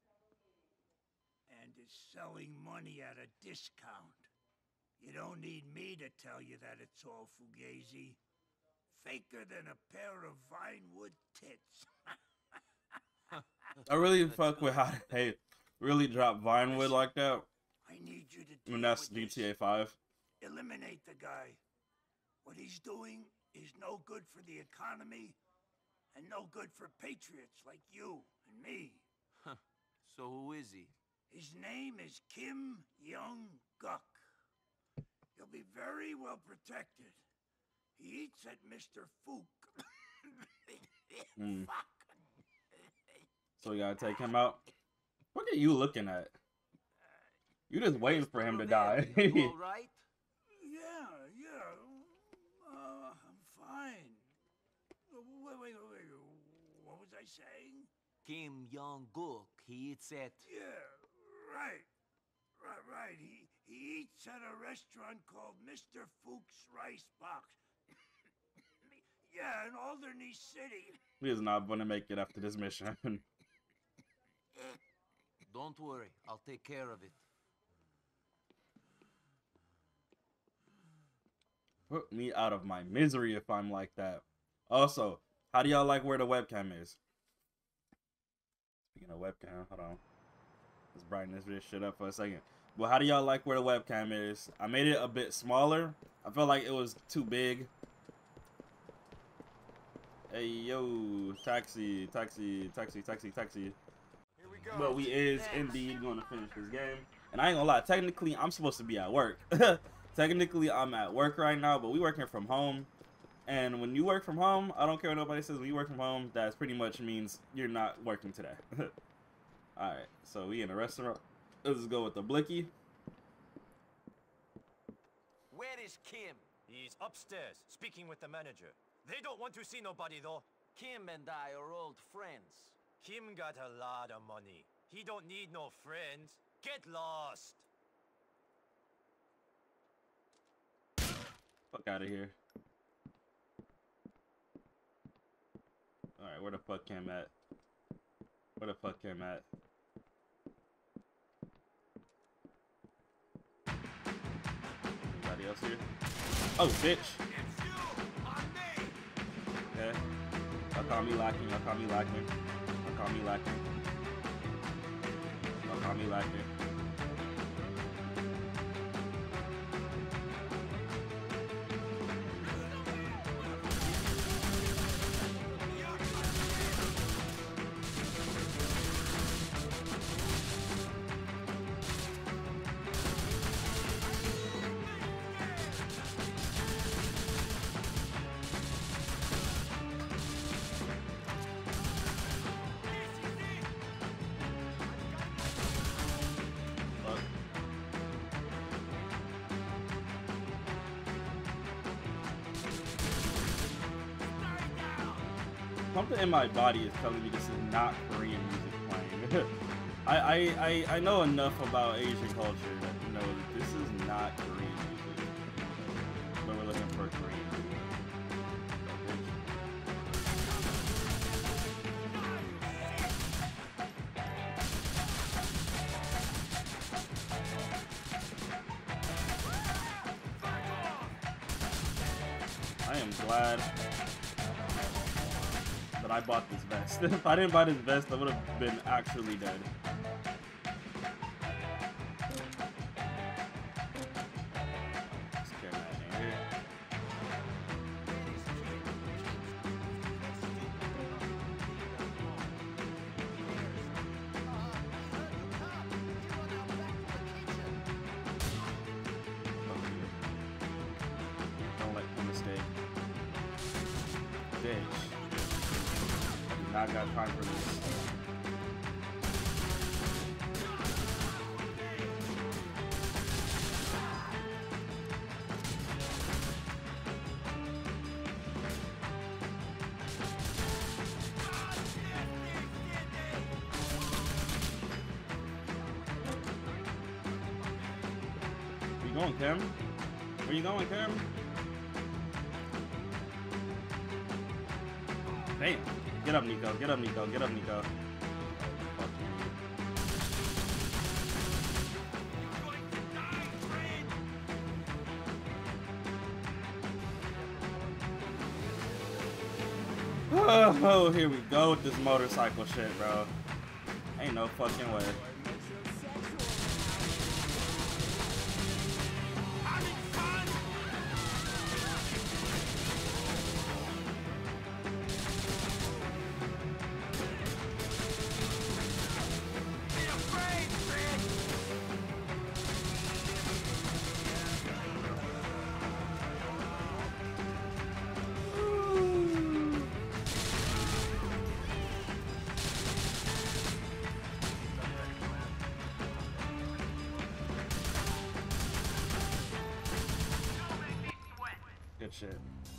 is selling money at a discount. You don't need me to tell you that it's all fugazi. Faker than a pair of Vinewood tits. I really fuck with how they really drop Vinewood like that. I need you to deal When that's with GTA 5. Eliminate the guy. What he's doing is no good for the economy and no good for patriots like you and me. So who is he? His name is Kim Young-guk. He'll be very well protected. He eats at Mr. Fook. So we gotta take him out. What are you looking at? You just waiting for him to die. You all right? Yeah. I'm fine. Wait. What was I saying? Kim Young-guk. He eats at... Yeah, right. He eats at a restaurant called Mr. Fook's Rice Box. Yeah, in Alderney City. He is not gonna make it after this mission. Don't worry, I'll take care of it. Put me out of my misery if I'm like that. Also, how do y'all like where the webcam is? Speaking of webcam, hold on. Let's brighten this shit up for a second. Well, how do y'all like where the webcam is? I made it a bit smaller. I felt like it was too big. Hey, yo, taxi. Here we go. But we is indeed going to finish this game. And I ain't gonna lie, technically, I'm supposed to be at work. Technically, I'm at work right now, but we working from home. And when you work from home, I don't care what nobody says, when you work from home, that pretty much means you're not working today. Alright, so we in a restaurant. Let's go with the blicky. Where is Kim? He's upstairs, speaking with the manager. They don't want to see nobody, though. Kim and I are old friends. Kim got a lot of money. He don't need no friends. Get lost. Fuck out of here. Alright, where the fuck Kim at? Where the fuck Kim at? Anybody else here? Oh, bitch! Okay. Y'all call me lacking. Something in my body is telling me this is not Korean music playing. I know enough about Asian culture that know that this is not Korean music. But we're looking for Korean music. I am glad that I bought this vest. If I didn't buy this vest, I would have been actually dead. I got time for this. Where you going, Kim? Where you going, Kim? Damn. Get up, Nico. Get up, Nico. Get up, Nico. Oh, here we go with this motorcycle shit, bro. Ain't no fucking way. Good shit.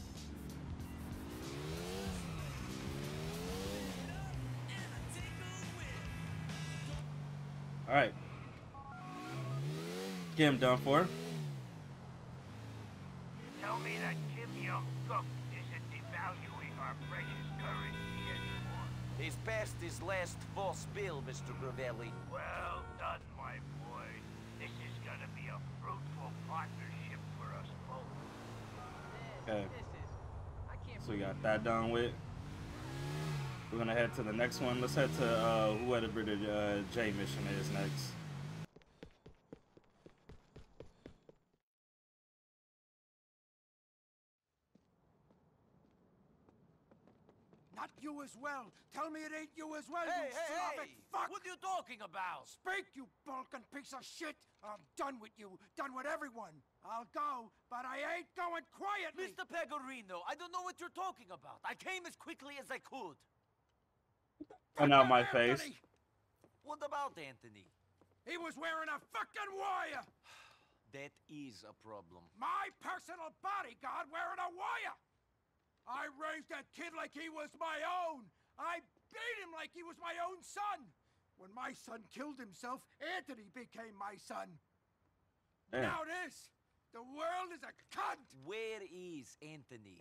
All right. Get him done for. Tell me that Kim Jong-kook isn't devaluing our precious currency anymore. He's past his last false bill, Mr. Gravelli. Well done, my boy. This is gonna be a fruitful partnership for us both. Okay. So we got that done with. We're gonna head to the next one. Let's head to whoever the J mission is next. Not you as well. Tell me it ain't you as well, Hey, you hey, Slavic hey! fuck! What are you talking about? Speak, you Balkan piece of shit! I'm done with you. Done with everyone. I'll go, but I ain't going quietly. Mr. Pegorino, I don't know what you're talking about. I came as quickly as I could. And out my face. What about Anthony? He was wearing a fucking wire! That is a problem. My personal bodyguard wearing a wire! I raised that kid like he was my own! I beat him like he was my own son! When my son killed himself, Anthony became my son. Damn. Now this! The world is a cunt! Where is Anthony?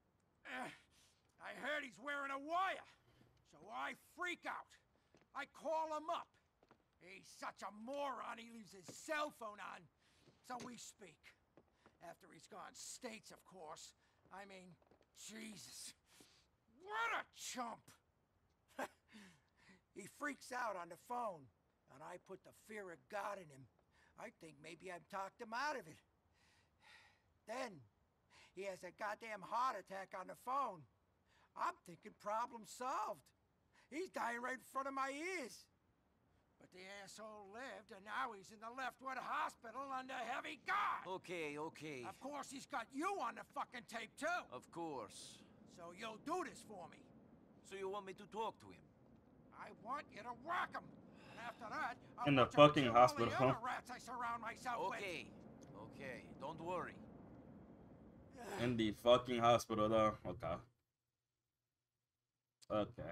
I heard he's wearing a wire, so I freak out. I call him up. He's such a moron, he leaves his cell phone on. So we speak. After he's gone states, of course. I mean, Jesus. What a chump! He freaks out on the phone, and I put the fear of God in him. I think maybe I've talked him out of it. Then, he has a goddamn heart attack on the phone. I'm thinking problem solved. He's dying right in front of my ears. But the asshole lived, and now he's in the Leftwood Hospital under heavy guard. Okay, okay. Of course, he's got you on the fucking tape, too. Of course. So you'll do this for me. So you want me to talk to him? I want you to whack him. And after that, In the want you to fucking kill hospital, all the huh? other rats I surround myself with. Okay, okay. Don't worry. In the fucking hospital, though. Okay. Okay.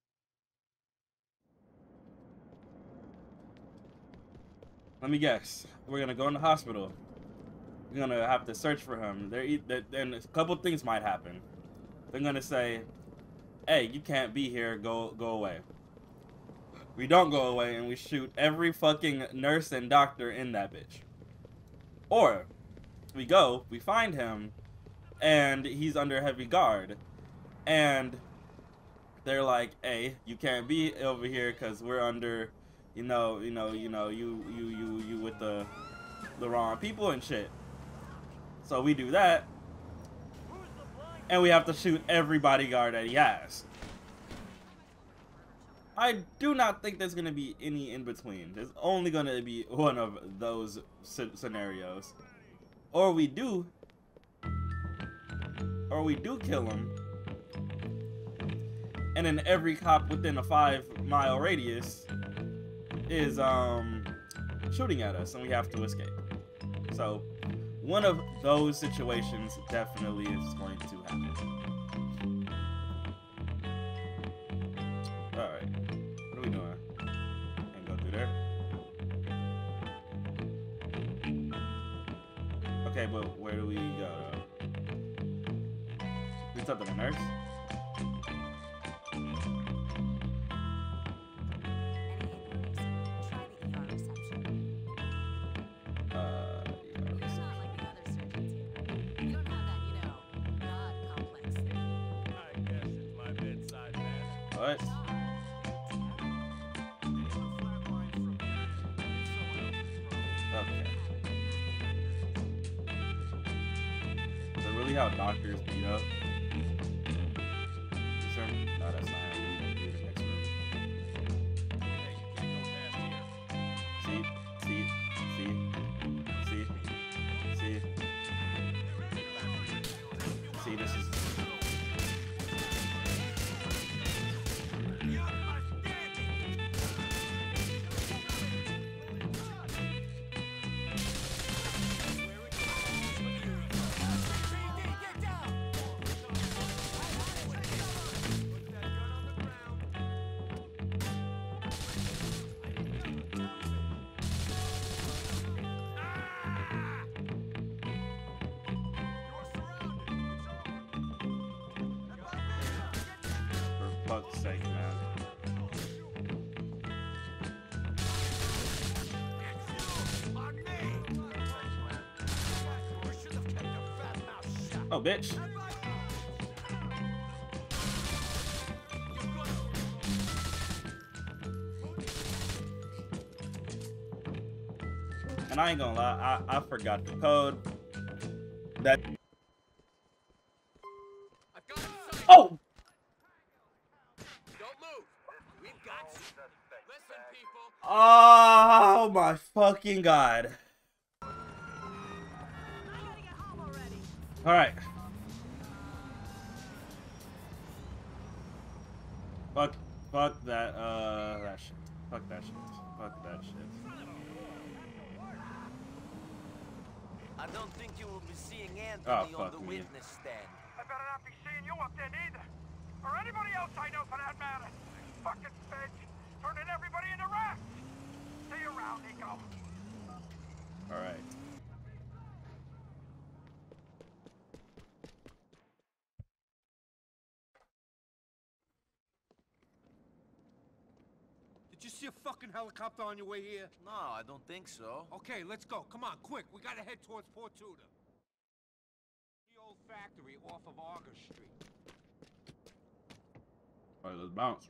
Let me guess. We're gonna go in the hospital. We're gonna have to search for him. Then a couple things might happen. They're gonna say, "Hey, you can't be here. Go away." We don't go away, and we shoot every fucking nurse and doctor in that bitch. Or we go, we find him, and he's under heavy guard, and they're like, hey, you can't be over here because we're under, you with the wrong people and shit. So we do that, and we have to shoot every bodyguard that he has. I do not think there's gonna be any in between. There's only gonna be one of those scenarios, or we do kill him, and then every cop within a 5-mile radius is shooting at us, and we have to escape. So one of those situations definitely is going to happen. All right, what are we doing? Can't go through there. Okay, but where do we go? Reach up to the nurse. What? Okay. Is that really how doctors beat up? This room? No, that's not how we do the next room. See, this is. For fuck's sake, man. Oh, bitch. And I ain't gonna lie, I forgot the code. That. Oh! Oh my fucking god. Alright. Fuck that, that shit. Fuck that shit. Fuck that shit. I don't think you will be seeing Anthony on the witness stand. I better not be seeing you up there neither. Or anybody else I know for that matter. Fucking feds turning everybody into rats. See you around, Nico. Alright. Did you see a fucking helicopter on your way here? No, I don't think so. Okay, let's go. Come on, quick. We gotta head towards Port Tudor. The old factory off of Auger Street. Alright, let's bounce.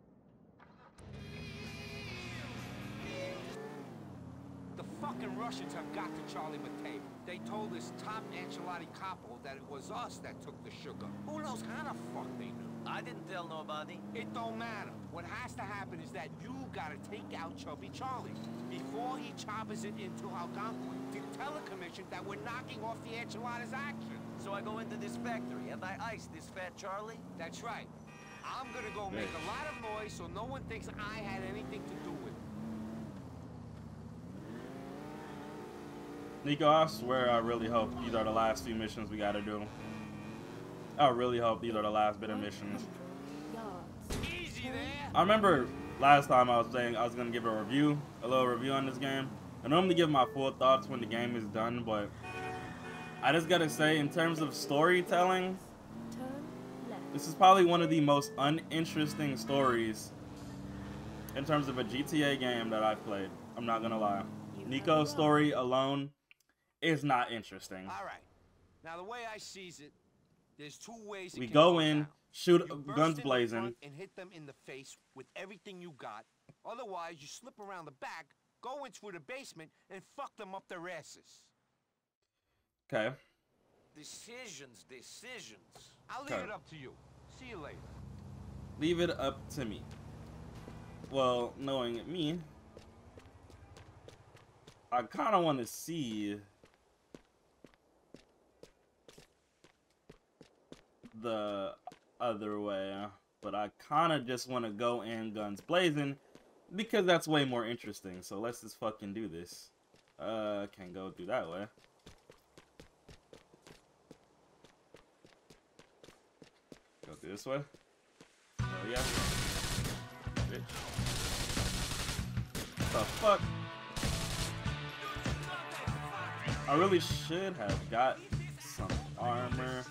The fucking Russians have got to Charlie Mateo. They told this top Ancelotti capo that it was us that took the sugar. Who knows how the fuck they knew? I didn't tell nobody. It don't matter. What has to happen is that you gotta take out Chubby Charlie before he choppers it into Algonquin to tell the commission that we're knocking off the Ancelotti's action. So I go into this factory and I ice this fat Charlie? That's right. I'm gonna go make a lot of noise so no one thinks I had anything to do with it. Nico, I swear I really hope these are the last few missions we gotta do. I really hope these are the last bit of missions. Easy there. I remember last time I was saying I was gonna give a little review on this game. I normally give my full thoughts when the game is done, but I just gotta say, in terms of storytelling, this is probably one of the most uninteresting stories in terms of a GTA game that I've played. I'm not gonna lie. Nico's story alone is not interesting. All right. Now, the way I sees it, there's two ways we go in, down. shoot You burst guns in the blazing. front and hit them in the face with everything you got. Otherwise, you slip around the back, go in through the basement, and fuck them up their asses. Okay. Decisions. I'll leave it up to you. See you later. Leave it up to me. Well, knowing me, I kind of want to see the other way, but I kind of just want to go in guns blazing because that's way more interesting. So let's just fucking do this. Can't go through that way. Go through this way. Oh yeah. Bitch. What the fuck? I really should have got some armor.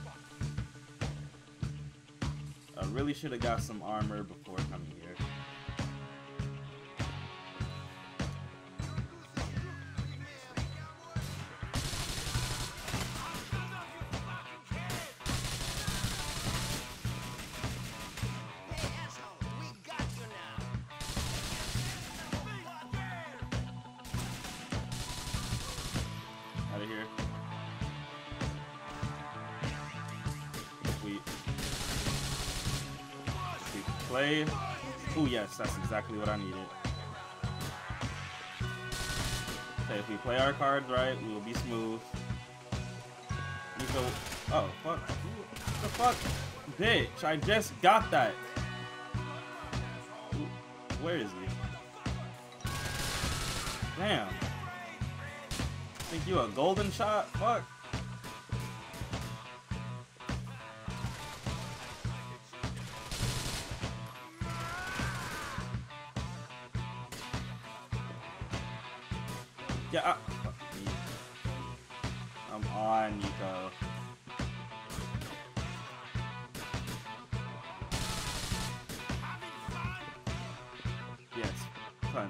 I really should have got some armor before coming here. Out of here. Play. Oh yes, that's exactly what I needed. Okay, if we play our cards right, we will be smooth. So, oh fuck! What the fuck, bitch! I just got that. Where is he? Damn. Think you a golden shot? Fuck. Yeah, I'm on, Nico. Yes, tons.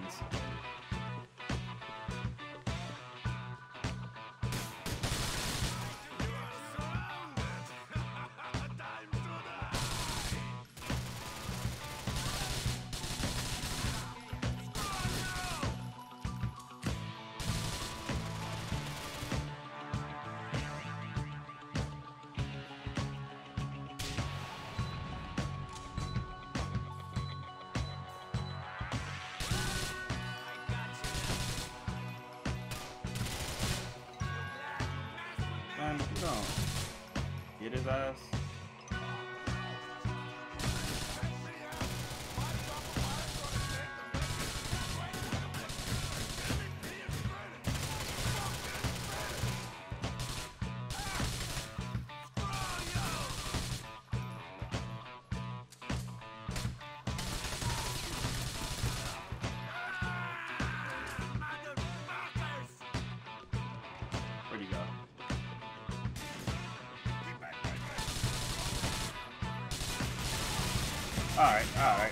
Man, if you don't get his ass. Where'd he go? Alright, alright.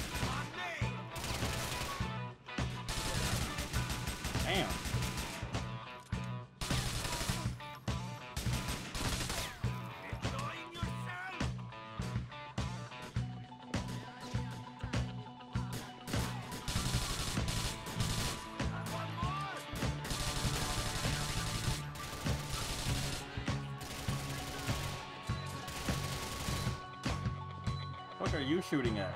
Damn. What are you shooting at?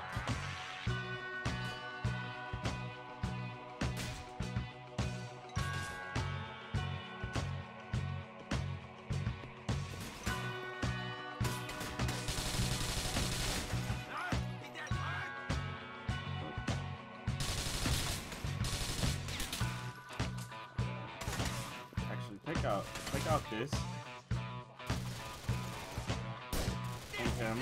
Actually, take out this. And him.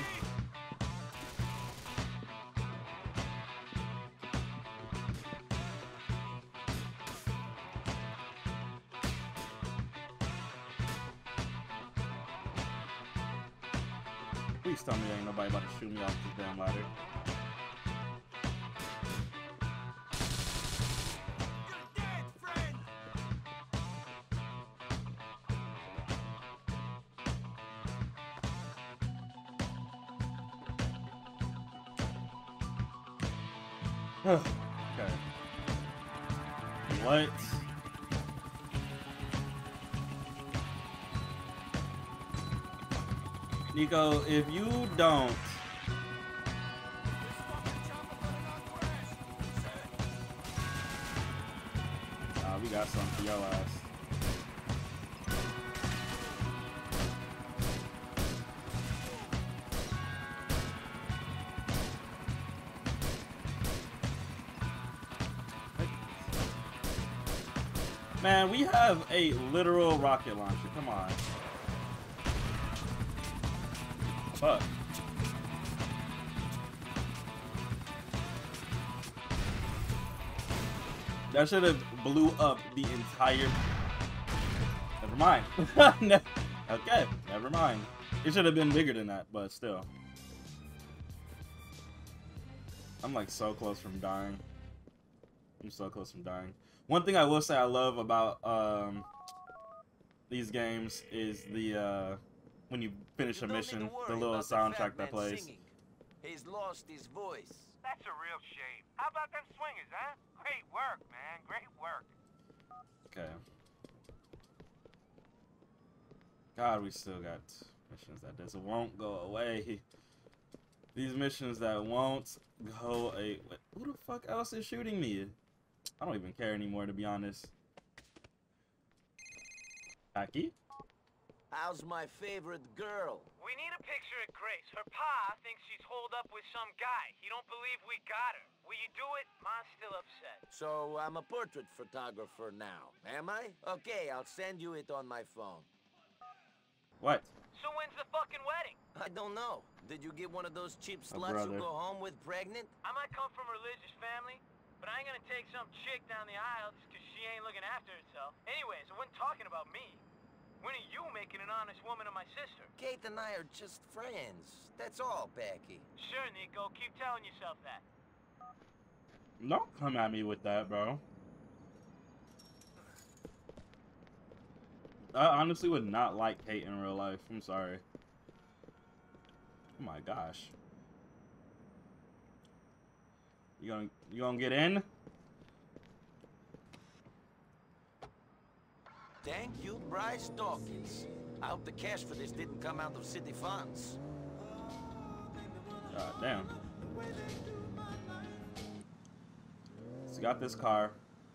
Please tell me ain't nobody about to shoot me off this damn ladder. Okay. What? Nico, if you don't... we got something for your ass. Man, we have a literal rocket launcher. Come on. Fuck. That should have blew up the entire... Never mind. Okay, never mind. It should have been bigger than that, but still. I'm like so close from dying. I'm so close from dying. One thing I will say I love about these games is the when you finish a mission, the little soundtrack that plays. Singing. He's lost his voice. That's a real shame. How about them swingers, huh? Great work, man. Great work. Okay. God, we still got missions that just won't go away. These missions that won't go away. Who the fuck else is shooting me? I don't even care anymore, to be honest. Aki? How's my favorite girl? We need a picture of Grace. Her pa thinks she's holed up with some guy. He don't believe we got her. Will you do it? Ma's still upset. So I'm a portrait photographer now, am I? Okay, I'll send you it on my phone. What? So when's the fucking wedding? I don't know. Did you get one of those cheap sluts who go home with pregnant? I might come from a religious family, but I ain't gonna take some chick down the aisle just cause she ain't looking after herself. Anyways, I wasn't talking about me. When are you making an honest woman of my sister? Kate and I are just friends. That's all, Becky. Sure, Nico. Keep telling yourself that. Don't come at me with that, bro. I honestly would not like Kate in real life. I'm sorry. Oh my gosh. You gonna get in? Thank you, Bryce Dawkins. I hope the cash for this didn't come out of city funds. God damn. So got this car.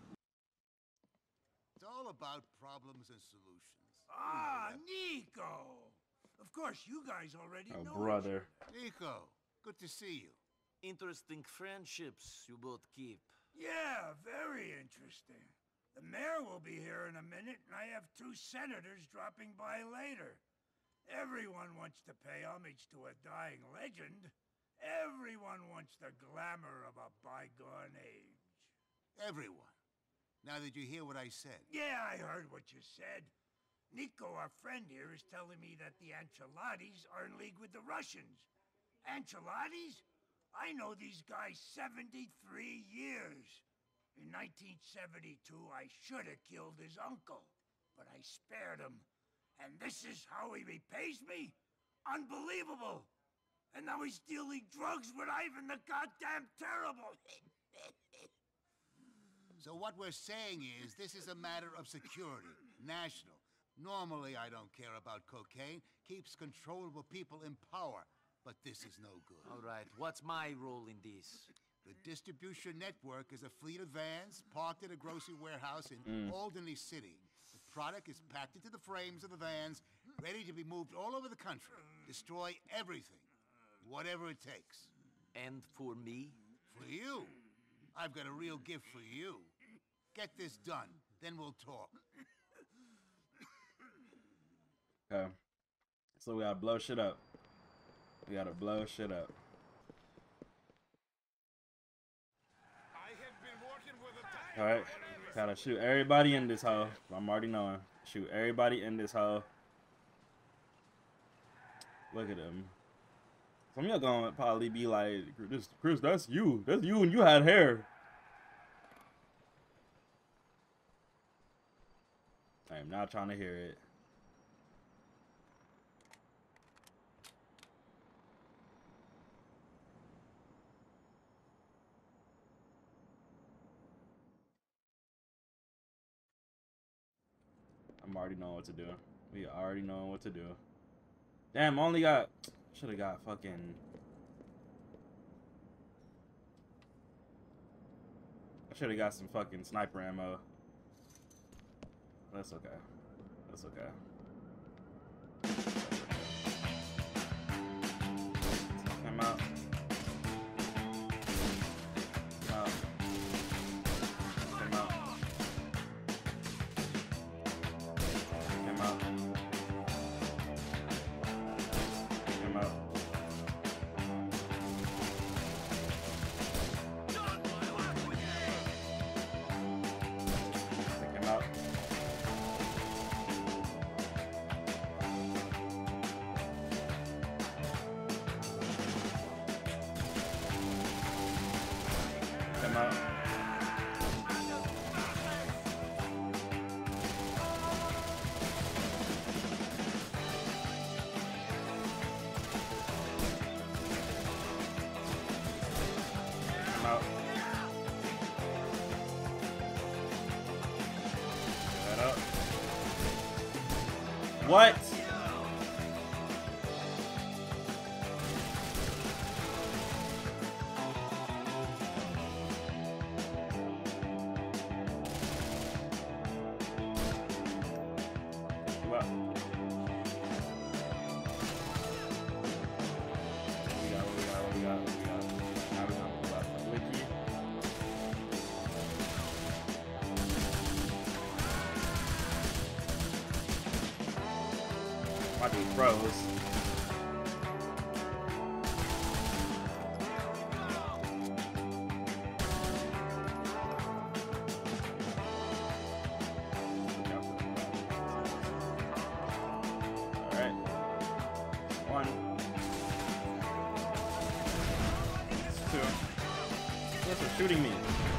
It's all about problems and solutions. Ah, Nico! Of course, you guys already know. Brother. Nico, good to see you. Interesting friendships you both keep. Yeah, very interesting. The mayor will be here in a minute, and I have 2 senators dropping by later. Everyone wants to pay homage to a dying legend. Everyone wants the glamour of a bygone age. Everyone. Now did you hear what I said? Yeah, I heard what you said. Nico, our friend here, is telling me that the Ancelottis are in league with the Russians. Ancelottis? I know these guys 73 years. In 1972, I should have killed his uncle, but I spared him. And this is how he repays me? Unbelievable! And now he's dealing drugs with Ivan the goddamn Terrible. So what we're saying is, this is a matter of security, national. Normally, I don't care about cocaine. Keeps controllable people in power. But this is no good. All right, what's my role in this? The distribution network is a fleet of vans parked at a grocery warehouse in Albany City. The product is packed into the frames of the vans, ready to be moved all over the country. Destroy everything, whatever it takes. And for me? For you. I've got a real gift for you. Get this done, then we'll talk. Okay. So we gotta blow shit up. We gotta blow shit up. Alright. Gotta shoot everybody in this hoe. I'm already knowing. Shoot everybody in this hoe. Look at him. Some of y'all gonna probably be like, Chris, that's you. That's you and you had hair. I am not trying to hear it. I'm already knowing what to do. We already know what to do. Damn, I only got... Should have got fucking... I should have got some fucking sniper ammo. That's okay. That's okay. Come out. Come out. Come out. Come out. Come out. Take him out. Come out. Come out. That up. What? What? What we got? Now we're gonna pull out the wiki. My dude froze. Alright. One. Two. Yes, they're shooting me.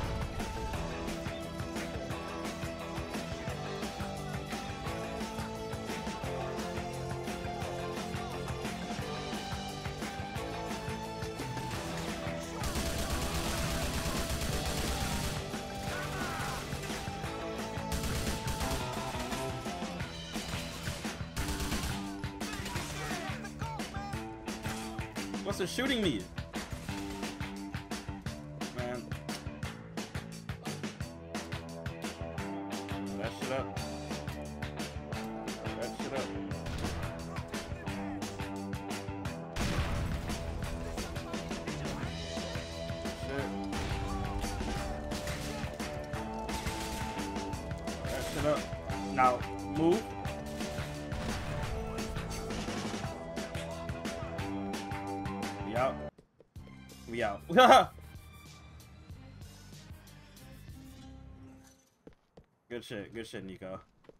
What's they're shooting me? Man. That shit up. That shit up. Shit. That shit up. Now, move. We out. We out. Good shit, Nico.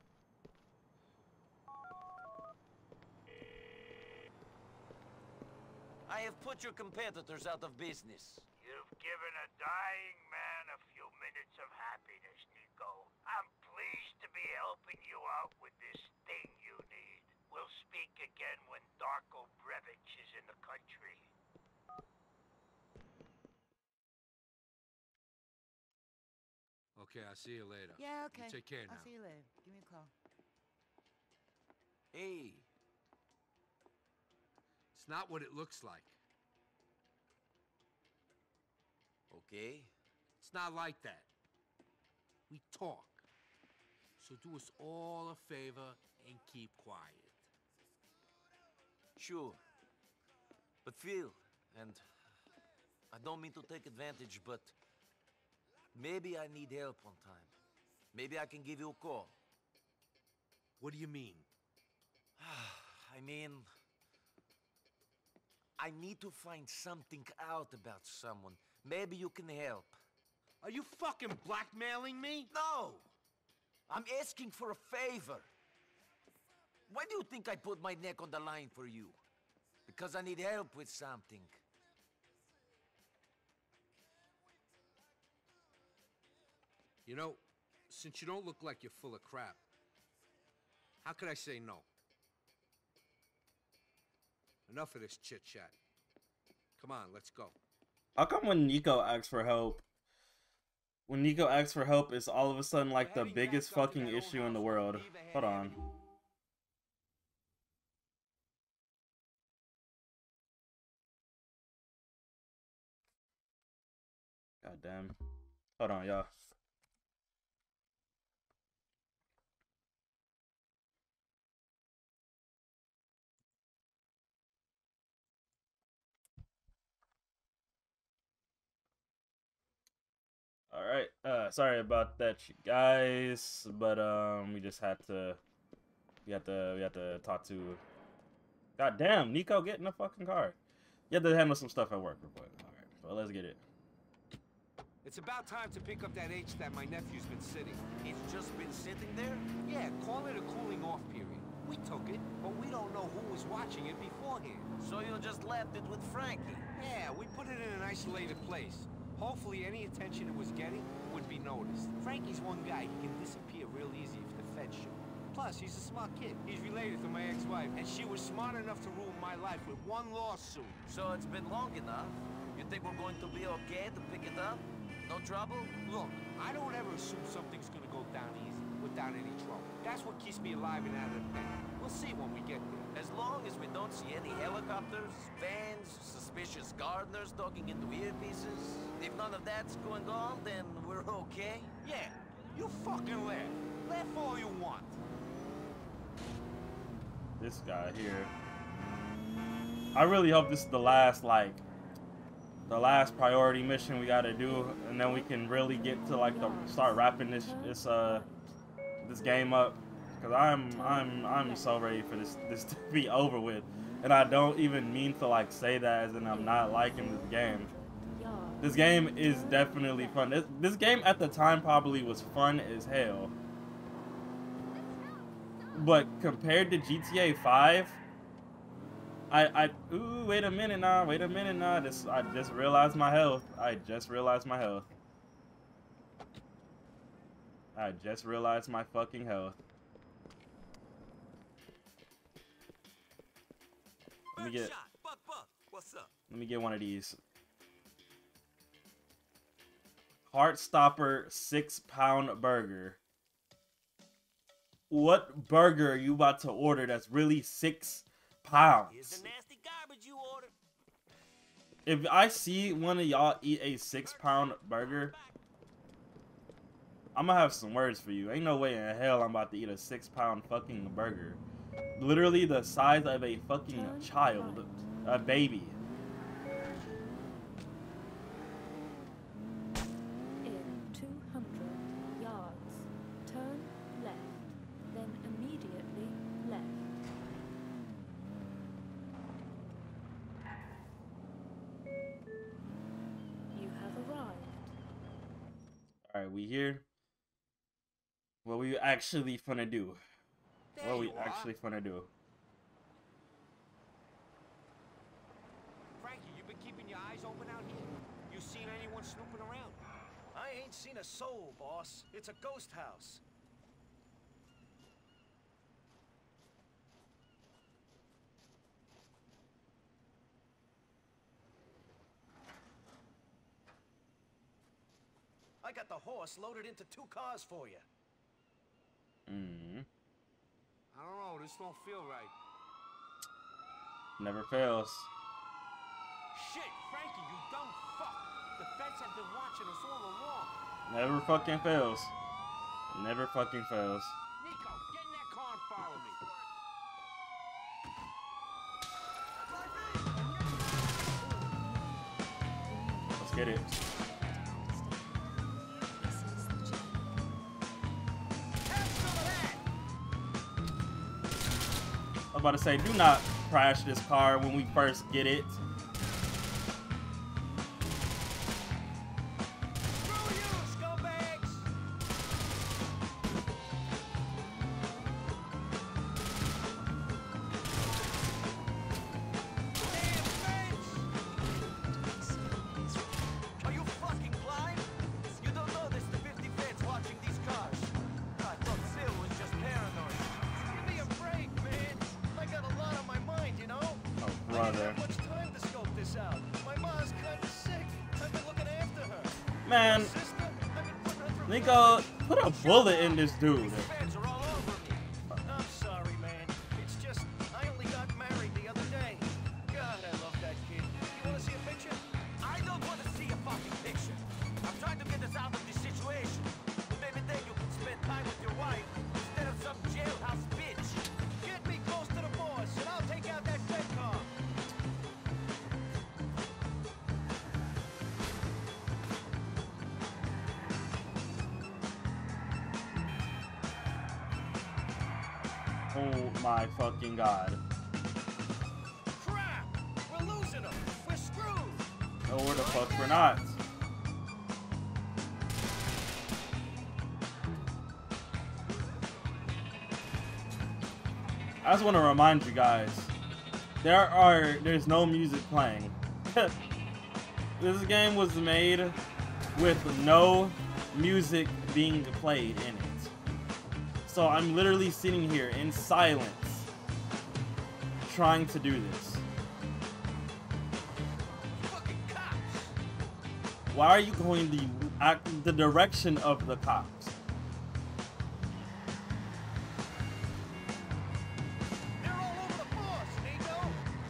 I have put your competitors out of business. You've given a dying man a few minutes of happiness, Nico. I'm pleased to be helping you out with this thing you need. We'll speak again when Darko Brevich is in the country. Okay, I'll see you later. Yeah, okay. You take care now. I'll see you later. Give me a call. Hey, It's not what it looks like. okay. It's not like that. We talk. So do us all a favor and keep quiet. Sure. But Phil, and I don't mean to take advantage, but maybe I need help one time. Maybe I can give you a call. What do you mean? I mean, I need to find something out about someone. Maybe you can help. Are you fucking blackmailing me? No! I'm asking for a favor. Why do you think I put my neck on the line for you? Because I need help with something. You know, since you don't look like you're full of crap, how could I say no? Enough of this chit-chat. Come on, let's go. How come when Nico asks for help, When Nico asks for help, it's all of a sudden like the biggest fucking issue in the world. Hold on. God damn. Hold on, y'all. All right. Sorry about that, you guys, but we just had to. We had to talk to. God damn, Nico, get in the fucking car. You had to handle some stuff at work, real quick. All right, so let's get it. It's about time to pick up that H that my nephew's been sitting. It's just been sitting there? Yeah, call it a cooling off period. We took it, but we don't know who was watching it beforehand. So you just left it with Frankie? Yeah, we put it in an isolated place. Hopefully any attention it was getting would be noticed. Frankie's one guy. He can disappear real easy if the feds show. Plus, he's a smart kid. He's related to my ex-wife, and she was smart enough to ruin my life with one lawsuit. So it's been long enough. You think we're going to be okay to pick it up? No trouble? Look, I don't ever assume something's gonna go down easy, without any trouble. That's what keeps me alive and out of bed. We'll see when we get there. As long as we don't see any helicopters, vans, suspicious gardeners talking into earpieces, if none of that's going on, then we're okay? Yeah, you fucking laugh. Laugh all you want. This guy here. I really hope this is the last, like, the last priority mission we gotta do, and then we can really get to like start wrapping this game up, because I'm so ready for this to be over with, and I don't even mean to like say that as in I'm not liking this game. This game is definitely fun. This game at the time probably was fun as hell, but compared to GTA 5. Ooh, wait a minute now. I just realized my health. I just realized my fucking health. Let me get one of these. Heartstopper 6-pound burger. What burger are you about to order that's really 6 pounds? Here's the nasty garbage you ordered. If I see one of y'all eat a 6-pound burger, I'm gonna have some words for you. Ain't no way in hell I'm about to eat a 6-pound fucking burger. Literally the size of a fucking child, a baby. In 200 yards, turn left, then immediately left. You have arrived. Alright, we here. What we actually finna do? What we actually finna do? Frankie, you been keeping your eyes open out here? You seen anyone snooping around? I ain't seen a soul, boss. It's a ghost house. I got the horse loaded into 2 cars for you. I don't know, this don't feel right. Never fails. Shit, Frankie, you dumb fuck! The feds have been watching us all along. Never fucking fails. Never fucking fails. Nico, get in that car and follow me. Let's get it. I was about to say, do not crash this car when we first get it. Screw you, scumbags! Damn feds! Are you fucking blind? You don't know there's the 50 feds watching these cars. I thought Phil was just paranoid. Give me a break, man. I got a lot on my mind, you know? Oh, I brother. didn't have much time to scope this out. My mom's kind of sick. I've been looking after her. Man. My sister, I've been Nigga, put a bullet in this dude. Feds are all over me. I'm sorry, man. It's just, I only got married the other day. God, I love that kid. You want to see a picture? I don't want to see a fucking picture. I'm trying to get us out of this situation. Maybe then you can spend time with your wife instead of some jailhouse bitch. Get me close to the boss, and I'll take out that red car. Oh my fucking god. Crap! We're losing them. We're screwed. No, where the fuck we're not. I just want to remind you guys, there's no music playing. This game was made with no music being played in it. So I'm literally sitting here in silence trying to do this. Why are you going the direction of the cops? They're all over the boss, Nico.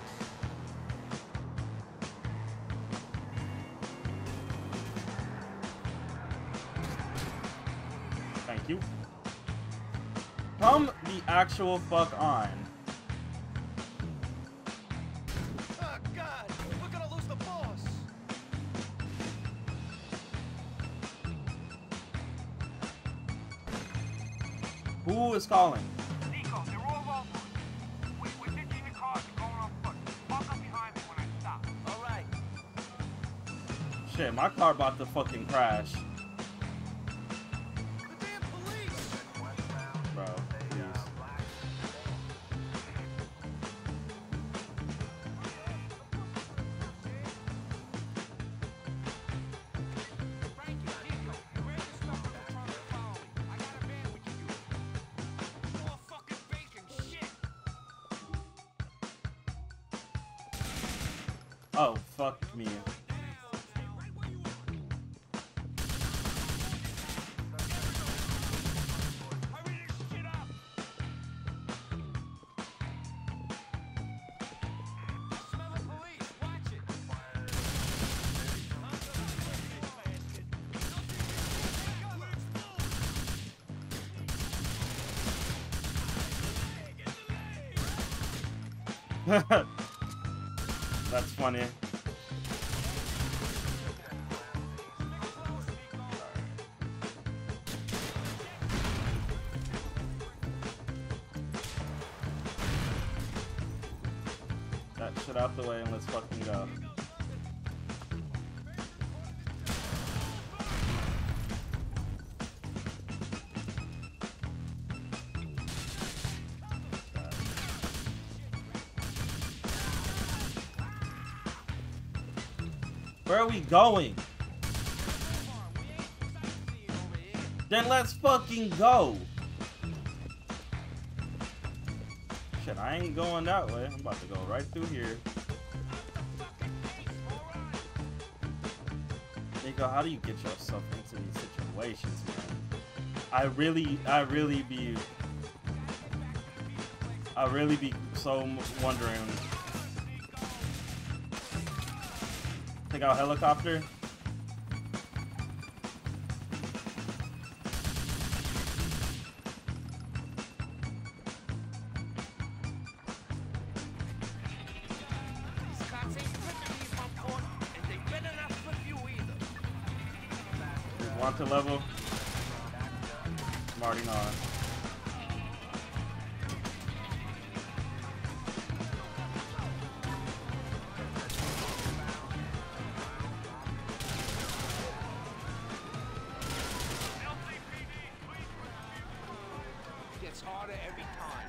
Thank you. Come the actual fuck on. Oh, God. We're gonna lose the boss. Who is calling? Nico, they're all over us. We're ditching the cars and going on foot. Walk up behind me when I stop. All right. Shit, my car about to fucking crash. Bro, please. Oh, fuck me. That's funny. That shit out the way and let's fucking go. Where are we going? Then let's fucking go. Shit, I ain't going that way. I'm about to go right through here. Nico, how do you get yourself into these situations, man? I really be so wondering. Take out helicopter. These cops ain't flipping me, popcorn, and they better not flip you either. Want to level? I'm already on. Gets harder every time.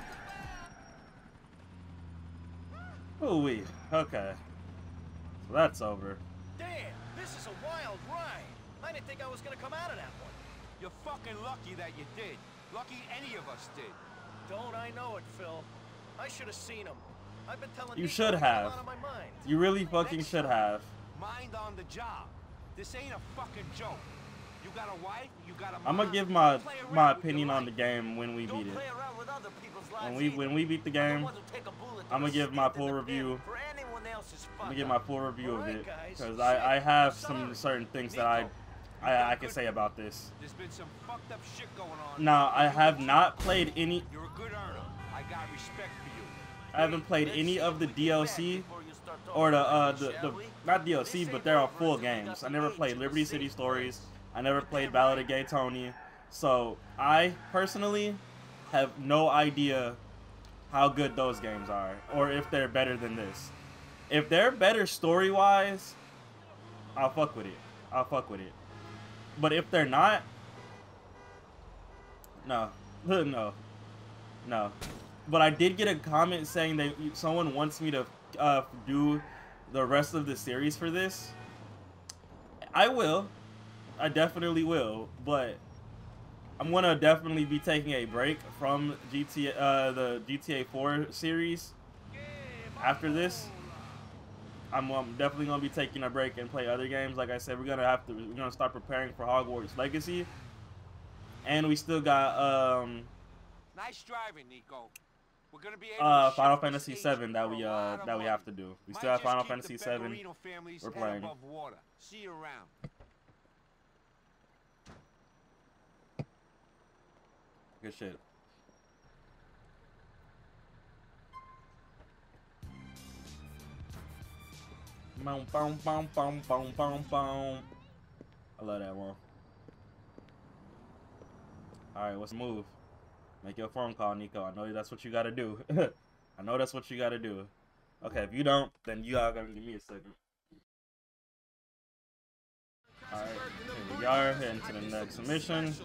Ooh-wee. Okay. So that's over. Damn, this is a wild ride. I didn't think I was gonna come out of that one. You're fucking lucky that you did. Lucky any of us did. Don't I know it, Phil? I should have seen him. I've been telling You Nico should to come have. out of my mind. You really fucking should have. Mind on the job. This ain't a fucking joke. You got a wife, you got a I'm gonna give my opinion on the game when we beat it. When we beat the game, I'm gonna give my full review. I'm gonna give my full review of it because I have some certain things that I can say about this. There's been some fucked up shit going on. Now I have not played any. You're a good earner. I got respect for you. I haven't played any of the DLC or the not DLC, but they're all full games. I never played Liberty City Stories. I never played Ballad of Gay Tony. So I personally have no idea how good those games are or if they're better than this. If they're better story-wise, I'll fuck with it. I'll fuck with it. But if they're not, no. No. But I did get a comment saying that someone wants me to do the rest of the series for this. I will. I definitely will. But I'm gonna definitely be taking a break from the GTA 4 series after this. I'm definitely gonna be taking a break and play other games. Like I said, we're gonna start preparing for Hogwarts Legacy, and we still got nice driving, Nico. We're gonna be able to Final Fantasy VII that we have to do. We still have Final Fantasy VII. We're playing. See you around. Good shit. Boom, boom, boom, boom, boom, boom, boom. I love that one. Alright, what's the move? Make your phone call, Nico. I know that's what you gotta do. I know that's what you gotta do. Okay, if you don't, then you all gotta give me a second. Alright, here we are, heading to the next mission.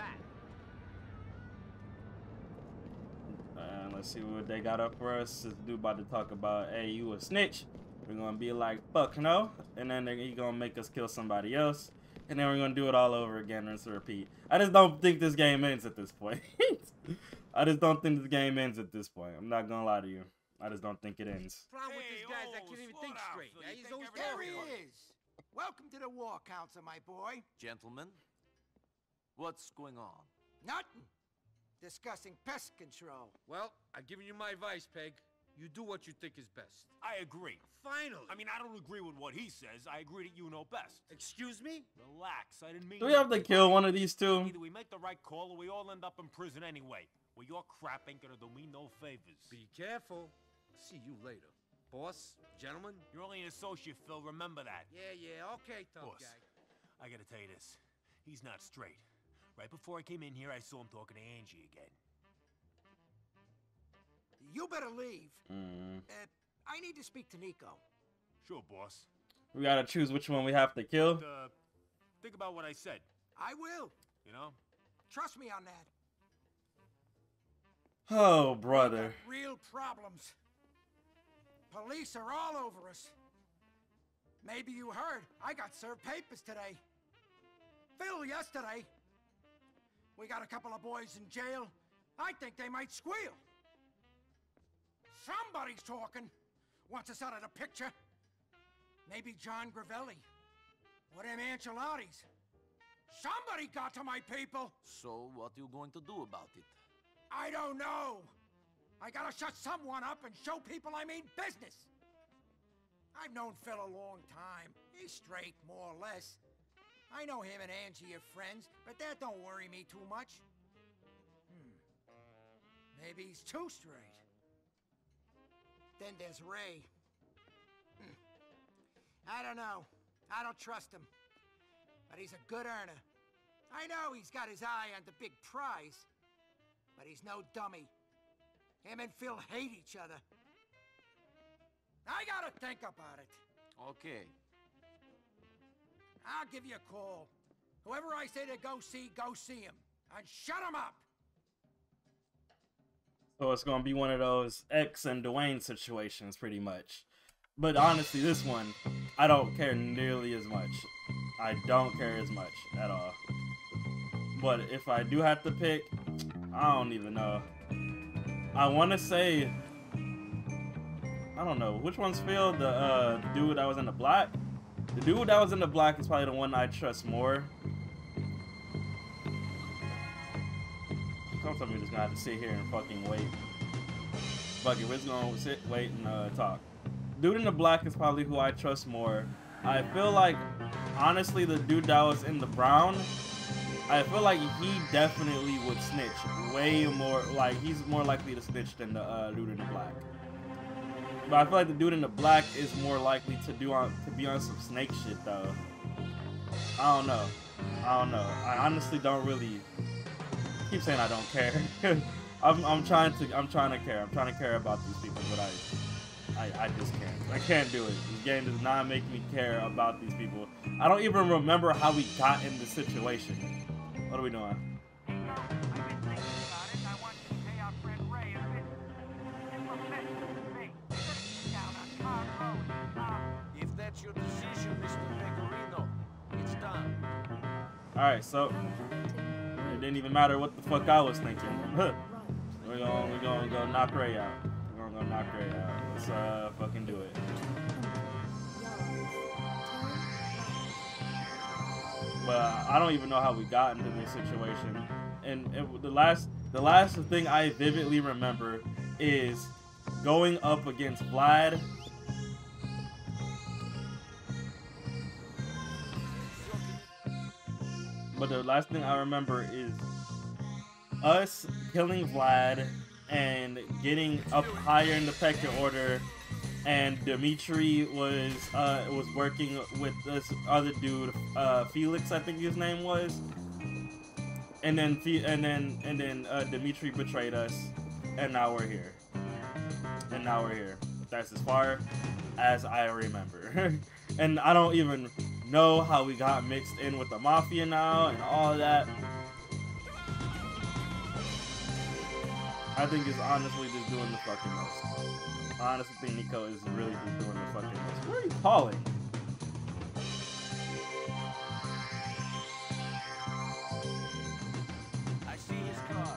And let's see what they got up for us. This dude about to talk about, hey, you a snitch. We're gonna be like, fuck no. And then he's gonna make us kill somebody else. And then we're gonna do it all over again, rinse and repeat. I just don't think this game ends at this point. I just don't think this game ends at this point. I'm not gonna lie to you. I just don't think it ends. Problem with these guys that can't even think straight. He's always There he is. Welcome to the War Council, my boy. Gentlemen, what's going on? Nothing. Discussing pest control. Well, I've given you my advice, Peg. You do what you think is best. I agree. Finally. I mean, I don't agree with what he says. I agree that you know best. Excuse me? Relax. I didn't mean. Do we have to kill one of these two? Either we make the right call or we all end up in prison anyway. Well, your crap ain't gonna do me no favors. Be careful. See you later. Boss, gentlemen. You're only an associate, Phil. Remember that. Yeah, okay, tough Boss, guy. I gotta tell you this. He's not straight. Right before I came in here, I saw him talking to Angie again. You better leave. I need to speak to Nico. Sure, boss. We gotta choose which one we have to kill. Think about what I said. I will. You know? Trust me on that. Oh, brother. Real problems. Police are all over us. Maybe you heard, I got served papers today. Phil, yesterday. We got a couple of boys in jail. I think they might squeal. Somebody's talking. Wants us out of the picture. Maybe John Gravelli. Or them Ancelottis. Somebody got to my people. So, what are you going to do about it? I don't know. I gotta shut someone up and show people I mean business. I've known Phil a long time. He's straight, more or less. I know him and Angie are friends, but that don't worry me too much. Maybe he's too straight. Then there's Ray. I don't know. I don't trust him. But he's a good earner. I know he's got his eye on the big prize. But he's no dummy. Him and Phil hate each other. I gotta think about it. Okay. I'll give you a call. Whoever I say to go see him. And shut him up! So it's gonna be one of those X and Dwayne situations, pretty much. But honestly, this one, I don't care nearly as much. I don't care as much at all. But if I do have to pick, I don't even know. I want to say, I don't know, which one's Phil? The dude that was in the black? The dude that was in the black is probably the one I trust more. Sometimes we're just gonna have to sit here and fucking wait. Fuck it, we're just gonna sit, wait, and talk. Dude in the black is probably who I trust more. I feel like, honestly, the dude that was in the brown, I feel like he definitely would snitch way more. Like, he's more likely to snitch than the dude in the black. But I feel like the dude in the black is more likely to be on some snake shit though. I don't know. I honestly don't really keep saying I don't care. I'm trying to care. I'm trying to care about these people, but I just can't. I can't do it. This game does not make me care about these people. I don't even remember how we got in this situation. What are we doing? If that's your decision, Mr. Pecorino, it's done. Alright, so it didn't even matter what the fuck I was thinking. We're gonna go knock Ray out. We're gonna go knock Ray out. Let's fucking do it. But I don't even know how we got into this situation. And the last thing I vividly remember is going up against Vlad. But the last thing I remember is us killing Vlad and getting up higher in the pecking order, and Dimitri was working with this other dude, Felix, I think his name was, and then Dimitri betrayed us, and now we're here. That's as far as I remember. And I don't even know how we got mixed in with the mafia now and all that. I think it's honestly just doing the fucking most. I honestly think Nico is really just doing the fucking most. Where are you calling? I see his car.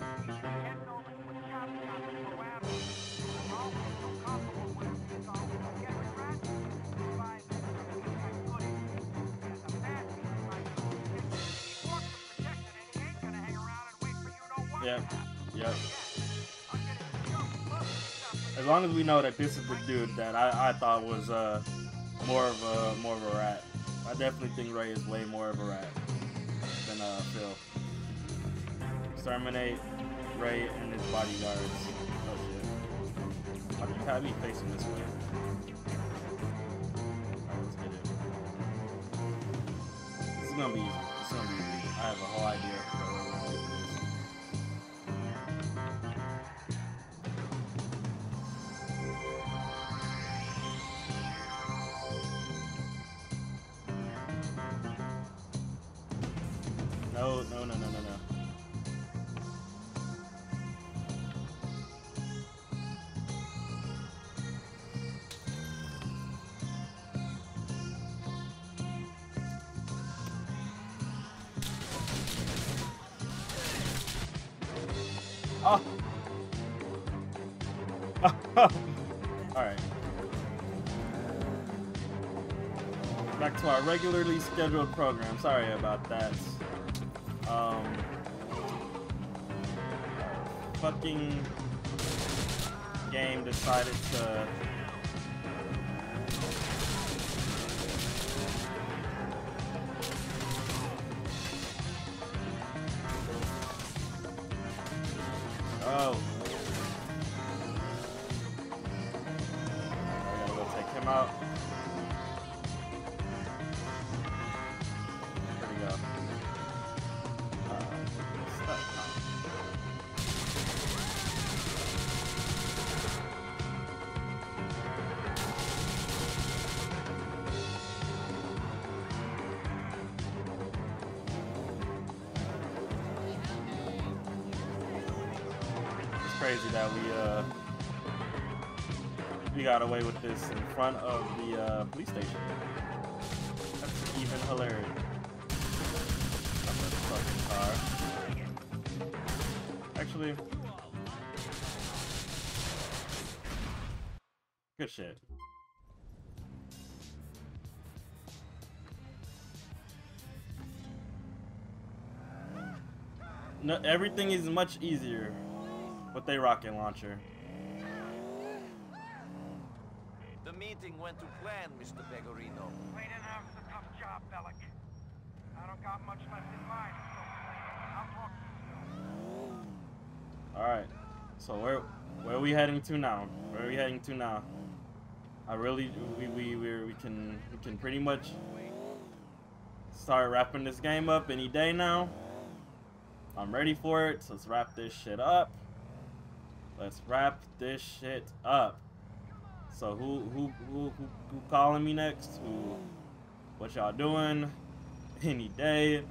Yep. As long as we know that this is the dude that I thought was more of a rat. I definitely think Ray is way more of a rat than Phil. Exterminate Ray and his bodyguards. Oh shit. Why do you have me facing this way? Alright, let's get it. This is gonna be easy. I have a whole idea of where we're going with this. No. Oh. Alright. Back to our regularly scheduled program. Sorry about that. Fucking game decided to I gotta go take him out. There we go. Crazy that we got away with this in front of the police station. That's even hilarious. That's a fucking car. Actually, good shit. No, everything is much easier with a rocket launcher. The meeting went to plan, Mr. Pegorino. We didn't have a tough job, Bellic. I don't got much left in mind, so I'll talk to you soon. Alright. So where are we heading to now? Where are we heading to now? I really we can pretty much start wrapping this game up any day now. I'm ready for it. So let's wrap this shit up. Let's wrap this shit up. So who calling me next? What y'all doing? Any day.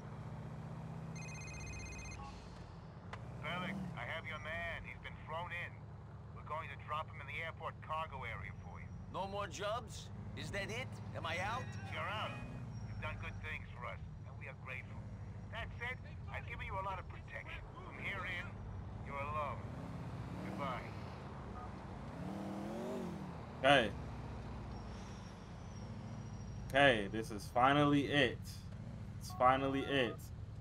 Bellic, I have your man. He's been flown in. We're going to drop him in the airport cargo area for you. No more jobs? Is that it? Am I out? You're out. You've done good things for us, and we are grateful. That said, I've given you a lot of protection. From here in, you're alone. Goodbye. Okay. Okay, this is finally it. It's finally it.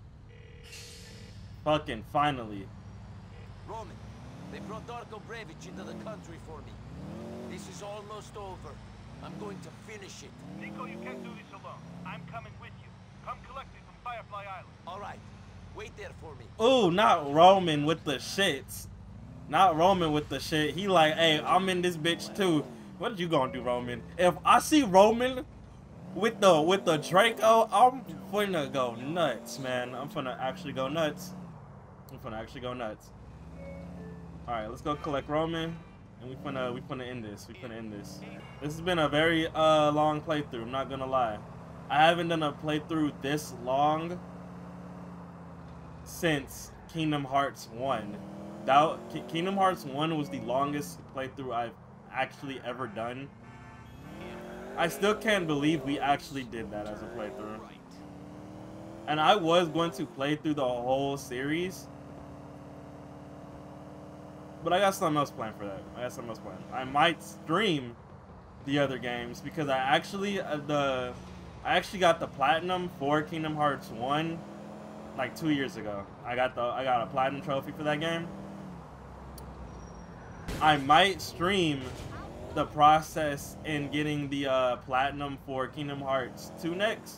Fucking finally. Roman, they brought Darko Brevic into the country for me. This is almost over. I'm going to finish it. Nico, you can't do this alone. I'm coming with you. Come collect me from Firefly Island. All right. Wait there for me. Ooh, not Roman with the shits. Not Roman with the shit. He like, hey, I'm in this bitch too. What are you gonna do, Roman? If I see Roman with the Draco, I'm finna go nuts, man. I'm finna actually go nuts. All right, let's go collect Roman, and we finna end this. This has been a very long playthrough. I'm not gonna lie. I haven't done a playthrough this long since Kingdom Hearts 1. Kingdom Hearts 1 was the longest playthrough I've actually ever done. I still can't believe we actually did that as a playthrough. And I was going to play through the whole series, but I got something else planned for that. I might stream the other games because I actually got the platinum for Kingdom Hearts 1 like 2 years ago. I got a platinum trophy for that game. I might stream the process in getting the platinum for Kingdom Hearts 2 next.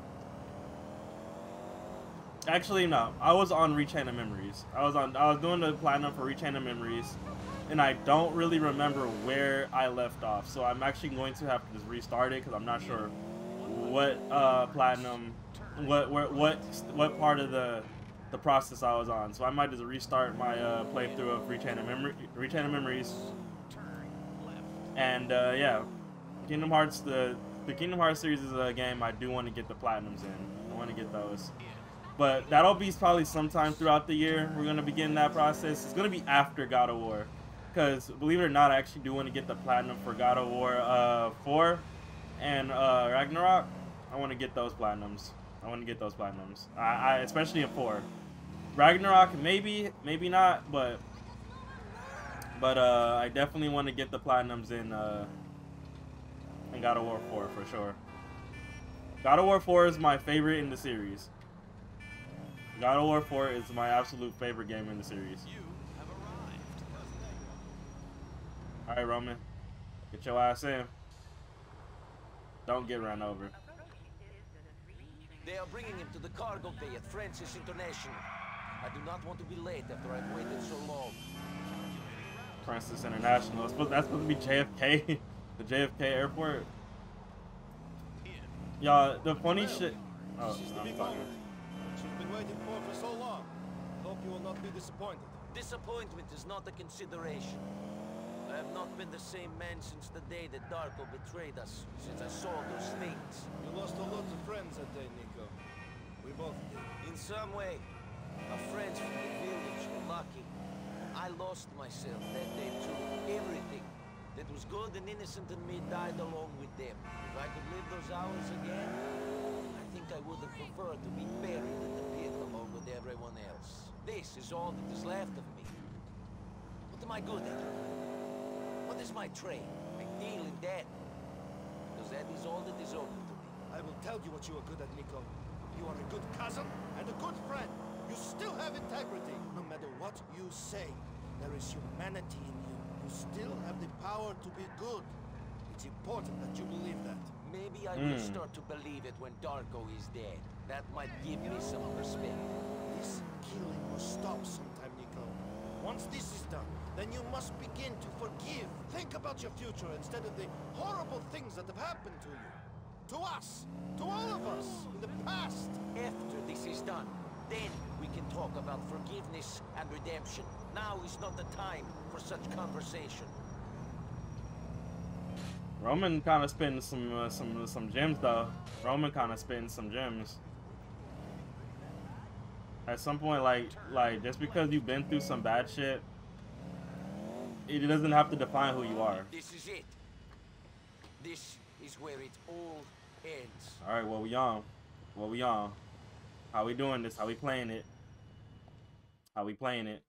Actually, no. I was on Rechain of Memories. I was doing the platinum for Rechain of Memories, and I don't really remember where I left off. So I'm actually going to have to just restart it because I'm not sure what platinum, what part of the process I was on. So I might just restart my playthrough of Rechain of Memories. And yeah, Kingdom Hearts, the Kingdom Hearts series is a game I do want to get the platinums in. I want to get those. But that'll be probably sometime throughout the year. We're going to begin that process. It's going to be after God of War. Because, believe it or not, I actually do want to get the platinum for God of War 4 and Ragnarok. I want to get those platinums. I especially in 4. Ragnarok, maybe not, but I definitely want to get the platinums in God of War 4 for sure. God of War 4 is my favorite in the series. God of War 4 is my absolute favorite game in the series. Alright, Roman. Get your ass in. Don't get run over. They are bringing him to the cargo bay at Francis International. I do not want to be late after I've waited so long. Francis International. That's supposed to be JFK. The JFK airport. Y'all, the funny shit. Oh, I'm talking. You've been waiting for so long. Hope you will not be disappointed. Disappointment is not a consideration. I have not been the same man since the day that Darko betrayed us, since I saw those things. You lost a lot of friends that day, Nico. We both did. In some way, our friends from the village were lucky. I lost myself that day too. Everything that was good and innocent in me died along with them. If I could live those hours again, I think I would have preferred to be buried in the pit along with everyone else. This is all that is left of me. What am I good at? What is my trade? I deal in debt. Because that is all that is open to me. I will tell you what you are good at, Nico. You are a good cousin and a good friend. You still have integrity, no matter what you say. There is humanity in you. You still have the power to be good. It's important that you believe that. Maybe I will start to believe it when Darko is dead. That might give me some perspective. This killing must stop sometime, Nico. Once this is done, then you must begin to forgive. Think about your future instead of the horrible things that have happened to you. To us. To all of us. In the past. After this is done, then we can talk about forgiveness and redemption. Now is not the time for such conversation. Roman kind of spitting some gems though. Roman kind of spitting some gems. At some point, like just because you've been through some bad shit, it doesn't have to define who you are. This is it. This is where it all ends. All right, what we on? What we on? How we doing this? How we playing it? How we playing it?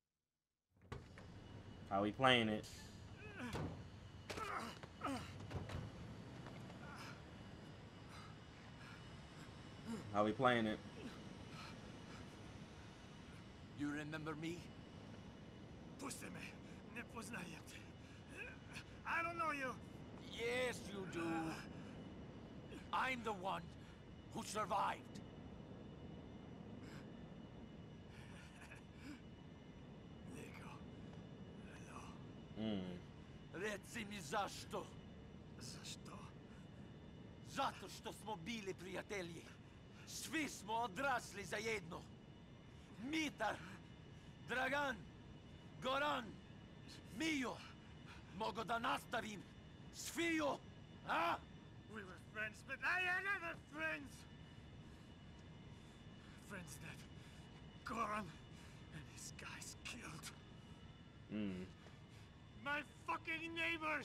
How we playing it? How we playing it? You remember me? I don't know you. Yes, you do. I'm the one who survived. Reci mi zašto? Zašto? Zato što smo bili prijatelji. Svi smo odrasli zajedno. Mitar, Dragan, Goran, Mio. Mogu da nastavim s Fio, a? We were friends, but I had other friends. Friends that Goran and his guys killed. My fucking neighbors!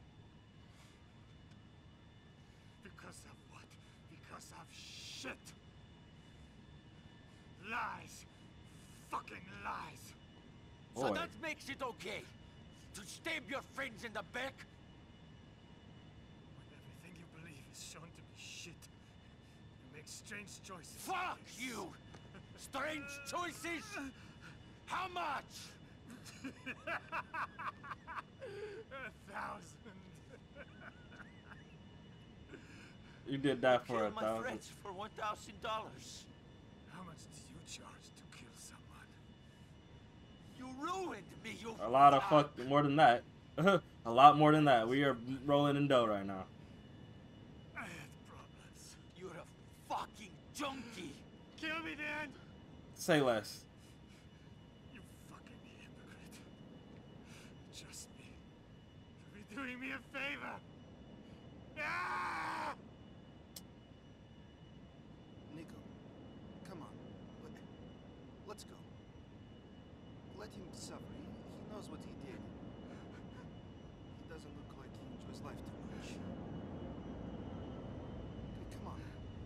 Because of what? Because of shit! Lies! Fucking lies! So that makes it okay to stab your friends in the back? When everything you believe is shown to be shit, you make strange choices. Fuck you! Strange choices? How much? 1,000. You did that for Kill my friends for $1,000. How much do you charge to kill someone? You ruined me, you A lot of more than that. A lot more than that. We are rolling in dough right now. I had problems. You're a fucking junkie. Kill me then. Say less. You fucking hypocrite. Trust me. You'll be doing me a favor. Ah! Nico, come on. Let's go. Let him suffer. He knows what he did. He doesn't look like he enjoys life too much. Okay, come on.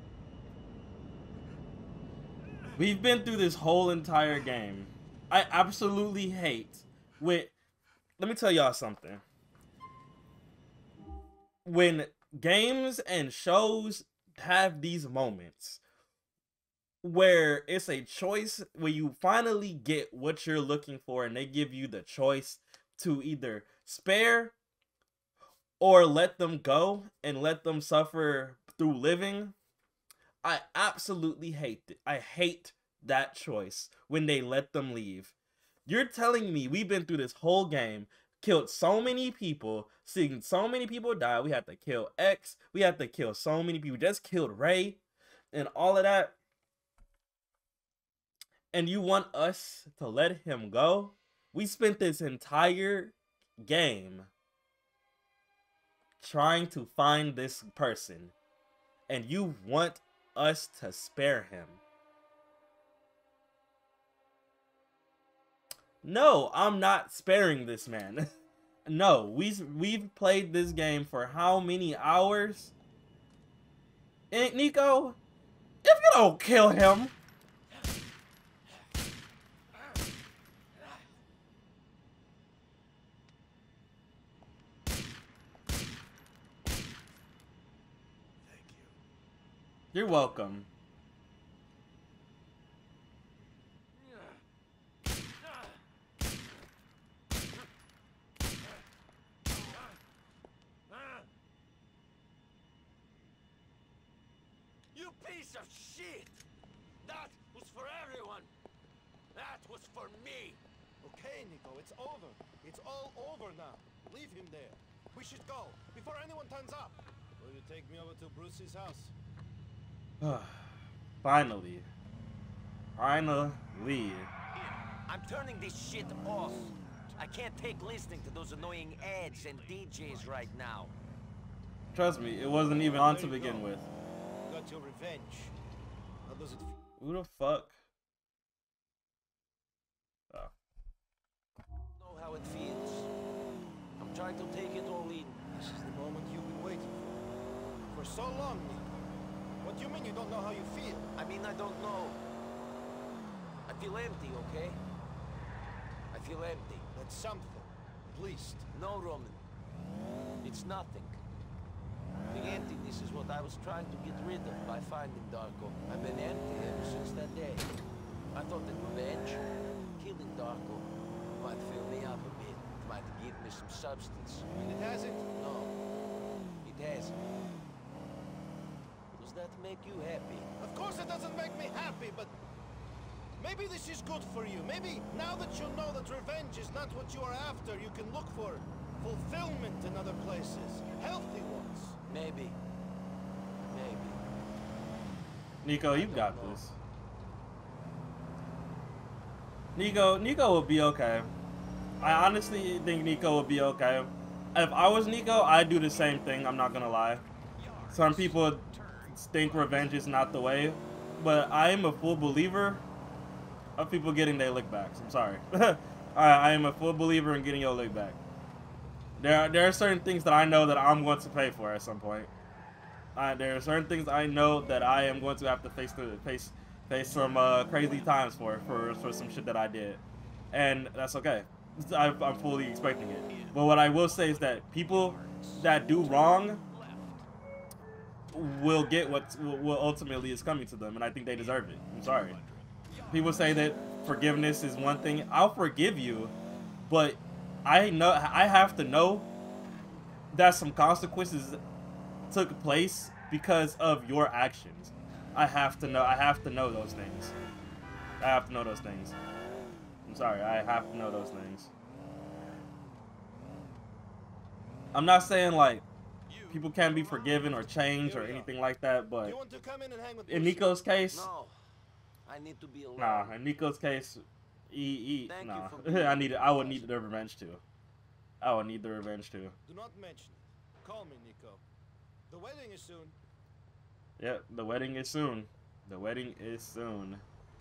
We've been through this whole entire game. I absolutely hate let me tell y'all something. When games and shows have these moments where it's a choice, where you finally get what you're looking for and they give you the choice to either spare or let them go and let them suffer through living, I absolutely hate it. I hate that choice when they let them leave. You're telling me we've been through this whole game, killed so many people, seen so many people die. We had to kill X. We had to kill so many people. Just killed Ray and all of that. And you want us to let him go? We spent this entire game trying to find this person. And you want us to spare him? No, I'm not sparing this man. No, we've played this game for how many hours? And Nico, if you don't kill him, you're welcome. You piece of shit! That was for everyone! That was for me! Okay, Nico, it's over. It's all over now. Leave him there. We should go, before anyone turns up. Will you take me over to Bruce's house? Finally. Finally. I'm turning this shit off. I can't take listening to those annoying ads and DJs right now. Trust me, it wasn't even on to begin with. Got your revenge. How does it feel? Who the fuck? Oh. Know how it feels. I'm trying to take it all in. This is the moment you've been waiting for so long, Nico. What do you mean you don't know how you feel? I mean, I don't know. I feel empty, okay? I feel empty. That's something, at least. No, Roman. It's nothing. The emptiness is what I was trying to get rid of by finding Darko. I've been empty ever since that day. I thought that revenge, killing Darko, might fill me up a bit. Might give me some substance. And it hasn't? No, it hasn't. Does that make you happy? Of course it doesn't make me happy, but maybe this is good for you. Maybe now that you know that revenge is not what you are after, you can look for fulfillment in other places. Healthy ones. Maybe. Maybe. Nico, you got this. Nico will be okay. I honestly think Nico will be okay. If I was Nico, I'd do the same thing, I'm not gonna lie. Some people think revenge is not the way, but I am a full believer of people getting their lick backs. I'm sorry. I am a full believer in getting your lick back. There are certain things that I know that I'm going to pay for at some point. There are certain things I know that I am going to have to face some crazy times for some shit that I did, and that's okay. I'm fully expecting it. But what I will say is that people that do wrong will get what ultimately is coming to them, and I think they deserve it. I'm sorry. People say that forgiveness is one thing. I'll forgive you, but I have to know that some consequences took place because of your actions. I have to know those things. I have to know those things. I'm sorry, I have to know those things. I'm not saying like people can't be forgiven or changed or anything like that, but in Nico's case, no, I need to be alone. Nah, in Nico's case, nah. I would need the revenge too. I would need the revenge too. Do not mention it. Call me, Nico. The wedding is soon. Yeah, the wedding is soon. The wedding is soon.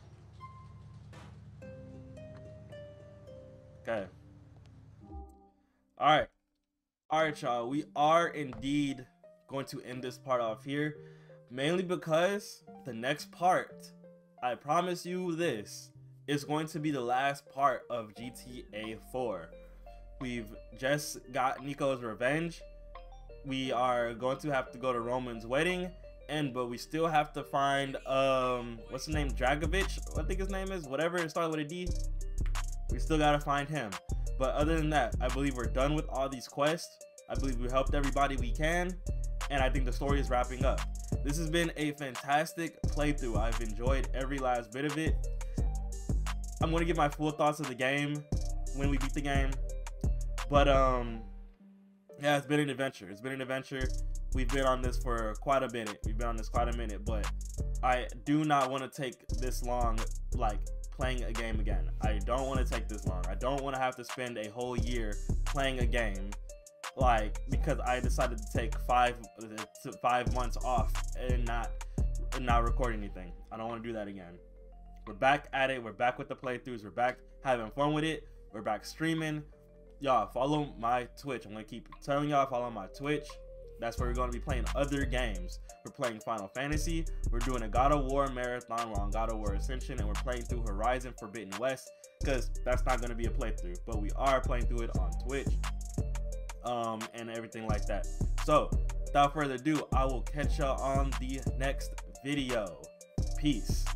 Okay. Alright. Alright, y'all. We are indeed going to end this part off here. Mainly because the next part, I promise you this, is going to be the last part of GTA 4. We've just got Nico's revenge. We are going to have to go to Roman's wedding. But we still have to find, what's the name? Dragovich? I think his name is. Whatever, it started with a D. We still gotta find him. But other than that, I believe we're done with all these quests. I believe we helped everybody we can. And I think the story is wrapping up. This has been a fantastic playthrough. I've enjoyed every last bit of it. I'm gonna get my full thoughts of the game when we beat the game. But, yeah, it's been an adventure. It's been an adventure. We've been on this for quite a minute. But I do not want to take this long, like, playing a game again. I don't want to take this long. I don't want to have to spend a whole year playing a game, like, because I decided to take 5 months off and not record anything. I don't want to do that again. We're back at it. We're back with the playthroughs. We're back having fun with it. We're back streaming. Y'all, follow my Twitch. I'm going to keep telling y'all, follow my Twitch. That's where we're going to be playing other games. We're playing Final Fantasy. We're doing a God of War marathon. We're on God of War Ascension. And we're playing through Horizon Forbidden West. Because that's not going to be a playthrough. But we are playing through it on Twitch. And everything like that. So, without further ado, I will catch y'all on the next video. Peace.